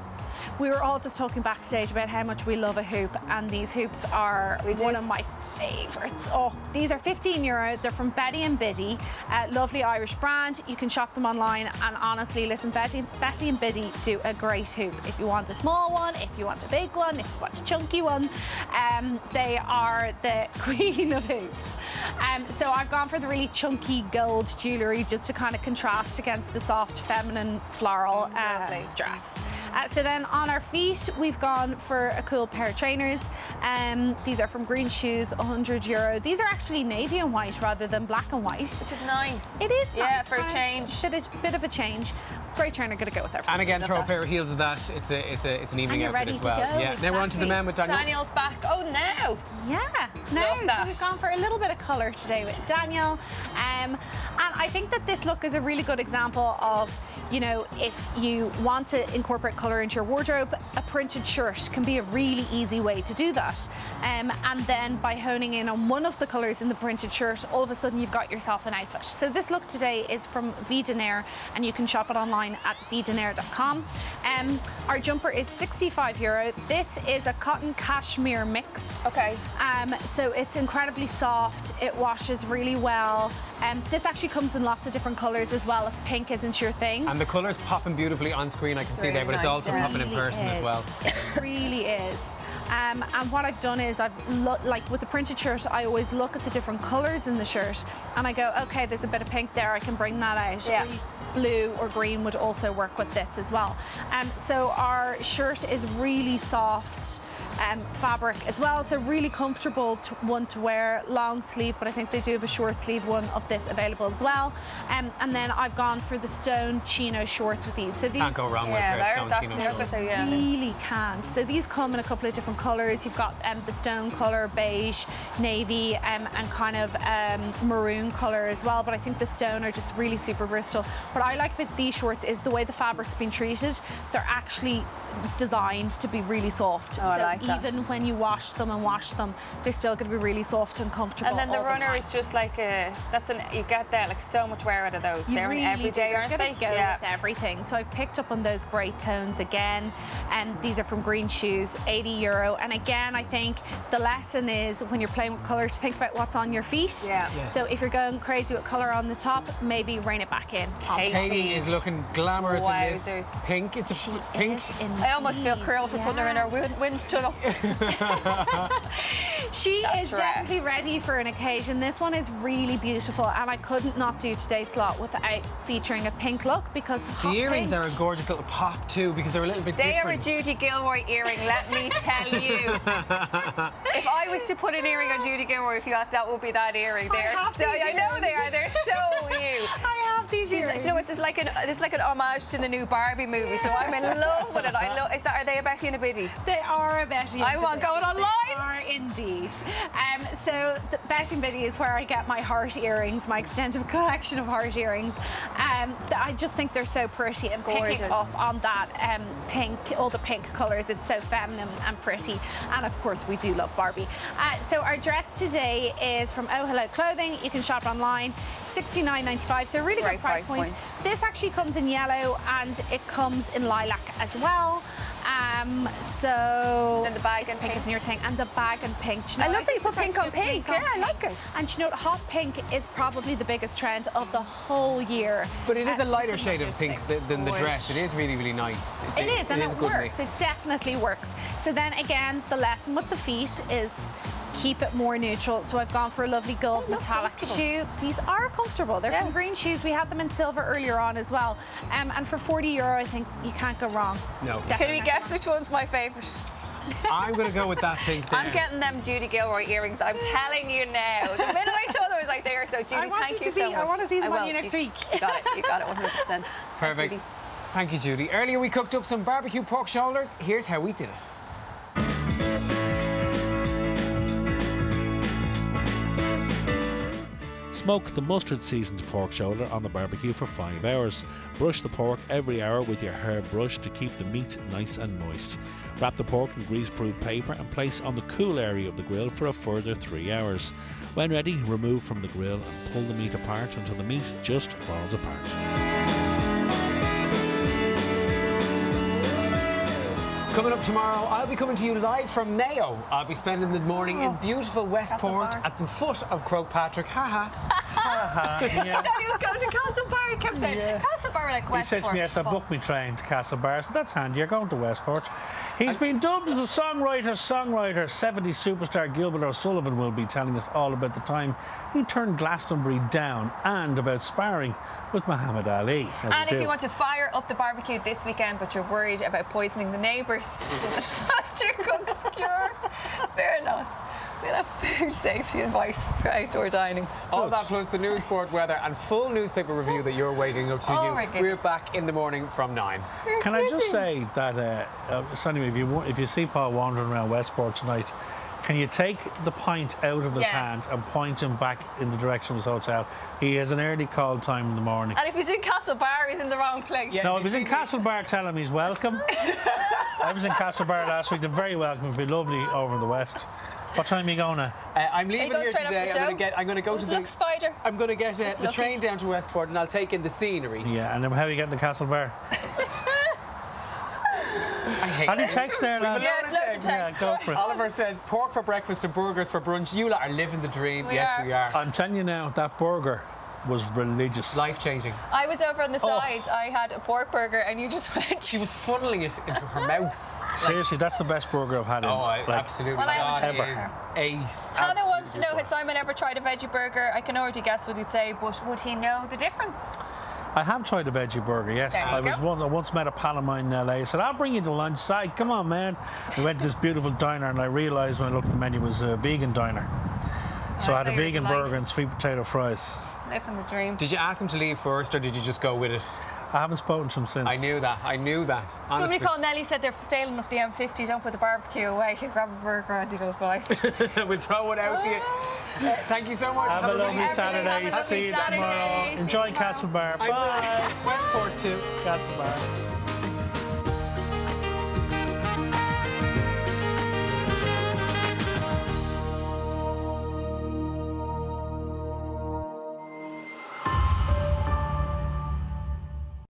We were all just talking backstage about how much we love a hoop, and these hoops are one of my favourites. Oh, these are fifteen euro. They're from Betty and Biddy, a lovely Irish brand. You can shop them online, and honestly, listen, Betty, Betty and Biddy do a great hoop. If you want a small one, if you want a big one, if you want a chunky one, um, they are the queen of hoops. Um, so I've gone for the really chunky gold jewellery just to kind of contrast against the soft feminine floral uh, dress. Uh, so then on our feet, we've gone for a cool pair of trainers. Um, these are from Green Shoes, one hundred euro. These are actually navy and white rather than black and white. Which is nice. It is yeah, nice. for a change. Bit of, bit of a change. Great trainer, gonna go with that. And again, Love throw that. a pair of heels of that. It's a, it's a, it's an evening you're outfit ready as to well. go, Yeah. Now we're on to the exactly. men with Daniel. Daniel's back. Oh, now. Yeah. No, Love so that. we've gone for a little bit of colour today with Daniel. Um, and I think that this look is a really good example of, you know, if you want to incorporate colour into your wardrobe, a printed shirt can be a really easy way to do that. Um, and then by honing in on one of the colours in the printed shirt, all of a sudden you've got yourself an outfit. So this look today is from Videnair, and you can shop it online at videnair dot com. Um, our jumper is sixty-five euro. This is a cotton cashmere mix. Okay. Um, so it's incredibly soft. It washes really well. Um, this actually comes in lots of different colours as well, if pink isn't your thing. And the colour's popping beautifully on screen, I can It's see there, really but it's nice, also yeah. popping in It person as is. well. It really is. Um, and what I've done is I've looked, like with the printed shirt, I always look at the different colours in the shirt and I go, okay, there's a bit of pink there, I can bring that out. Yeah. Or blue or green would also work with this as well. Um, so our shirt is really soft um, fabric as well, so really comfortable to, one to wear, long sleeve, but I think they do have a short sleeve one of this available as well. Um, and then I've gone for the stone chino shorts with these. So these Can't go wrong with Yeah, a pair of that's stone chino it. shorts. So, yeah. Really can't. So these come in a couple of different colours. You've got um, the stone colour, beige, navy, um, and kind of um, maroon colour as well. But I think the stone are just really super versatile. What I like about these shorts is the way the fabric's been treated. They're actually designed to be really soft. Oh, so I like that. even when you wash them and wash them, they're still going to be really soft and comfortable. And then the all runner time. is just like a, that's an, you get there like so much wear out of those. You They're really in every do. day, They're aren't gonna they? go Yeah. with everything. So I've picked up on those grey tones again, and these are from Green Shoes, eighty euro. And again, I think the lesson is when you're playing with colour to think about what's on your feet. Yeah. Yes. So if you're going crazy with colour on the top, maybe rein it back in. on the Katie. Katie is looking glamorous in Wowzers. this pink. It's a She pink. is I almost feel indeed, curl for putting her in her wind, wind tunnel. She That is dress. definitely ready for an occasion. This one is really beautiful, and I couldn't not do today's slot without featuring a pink look, because The hot earrings pink, are a gorgeous little pop too, because they're a little bit They different. are a Judy Gilroy earring, let me tell you. If I was to put an earring on Judy Gilroy, if you asked, that would be that earring. I They're have so, these I know they are. They're so you. I have these She's like, earrings. you know, it's like an it's like an homage to the new Barbie movie. So I'm in love with it. I love. Is that are they a Betty and a Biddy? They are a Betty I and want Biddy. going online. They are indeed. Um, so the Betty and Biddy is where I get my heart earrings, my extensive collection of heart earrings. Um, I just think they're so pretty, and picking Gorgeous. up on that um, pink, all the pink colours, it's so feminine and pretty. And of course, we do love Barbie. Uh, so our dress today is from Oh Hello Clothing. You can shop online. sixty-nine ninety-five, so a really Great good price, price point. point. This actually comes in yellow, and it comes in lilac as well. Um, so Then the bag and pink pink. isn't your thing, and the bag and pink. Do you I know, love that you just put pink prefer on to go pink. Yeah, I like it. And do you know what? Hot pink is probably the biggest trend of the whole year. But it is Uh, a lighter speaking shade of lipstick. pink th- than the dress. It is really, really nice. It's It a, is, and it it, is a good works. mix. It definitely works. So then again, the lesson with the feet is keep it more neutral. So I've gone for a lovely gold metallic shoe. These are comfortable. They're Yeah. from Green Shoes. We had them in silver earlier on as well. Um, and for forty euro, I think you can't go wrong. No. Can we guess which one's my favourite? I'm going to go with that pink there. I'm getting them Judy Gilroy earrings. I'm telling you now. The minute I saw them, I was like, they are so Judy. I want thank you you to so see- much. I want to see them I on will. you next you, week. You got it. You got it. one hundred percent. Perfect. Judy. Thank you, Judy. Earlier we cooked up some barbecue pork shoulders. Here's how we did it. Smoke the mustard-seasoned pork shoulder on the barbecue for five hours. Brush the pork every hour with your herb brush to keep the meat nice and moist. Wrap the pork in grease-proof paper and place on the cool area of the grill for a further three hours. When ready, remove from the grill and pull the meat apart until the meat just falls apart. Coming up tomorrow, I'll be coming to you live from Mayo. I'll be spending the morning in beautiful Westport at the foot of Croagh Patrick. Ha ha. Ha I thought he was going to Castlebar. He kept saying, Yeah. Castlebar, like He Westport. said to me, yes, I booked me train to Castlebar, so that's handy. You're going to Westport. He's been dubbed as a songwriter, songwriter. seventies superstar Gilbert O'Sullivan will be telling us all about the time he turned Glastonbury down and about sparring with Muhammad Ali. And if you want to fire up the barbecue this weekend, but you're worried about poisoning the neighbours, after cooks cure, fair enough. We'll have food safety advice for outdoor dining. All that plus the news, sport, weather and full newspaper review that you're waiting up to Oh, you. my goodness. We're back in the morning from nine. Can I just say that, uh, uh, so anyway, if you, wa- if you see Paul wandering around Westport tonight, can you take the pint out of his Yeah. hand and point him back in the direction of his hotel? He has an early call time in the morning. And if he's in Castlebar, he's in the wrong place. No, if he's in Castlebar, tell him he's welcome. I was in Castlebar last week. They're very welcome. It'd be lovely over in the west. What time are you going at? Uh, I'm Are you leaving going here straight after today. the I'm going show? to get. I'm going to go to the. Look, spider. I'm going to get uh, It's the lucky. train down to Westport, and I'll take in the scenery. Yeah, and then how are you getting to Castlebar? I hate Any it. text there, We've lad? a load of Yeah, loads of texts. texts. Yeah, go for it. Oliver says pork for breakfast and burgers for brunch. You lot are living the dream. We yes, are. we are. I'm telling you now, that burger was religious. Life changing. I was over on the Oh. side. I had a pork burger, and you just went. She was funneling it into her mouth. Seriously, that's the best burger I've had in Oh, I, like, absolutely. Well, I God haven't is ever. ace. Hannah wants to know, Absolutely. has Simon ever tried a veggie burger? I can already guess what he'd say, but would he know the difference? I have tried a veggie burger, yes. There you I was go. once, I once met a pal of mine in L A. I said, I'll bring you to lunch. Side, come on, man. We went to this beautiful diner, and I realised when I looked at the menu, it was a vegan diner. So I had a so you're vegan delighted. burger and sweet potato fries. Living the dream. Did you ask him to leave first, or did you just go with it? I haven't spoken to him since. I knew that. I knew that. Somebody Honestly. called Nelly, said they're sailing up the M fifty. Don't put the barbecue away. He'll grab a burger as he goes by. We'll throw it out to you. Uh, thank you so much. Have, a lovely Everybody Saturday. have a lovely See you Saturday. tomorrow. See you Enjoy tomorrow. Castlebar. I Bye. will. Westport too. Castlebar.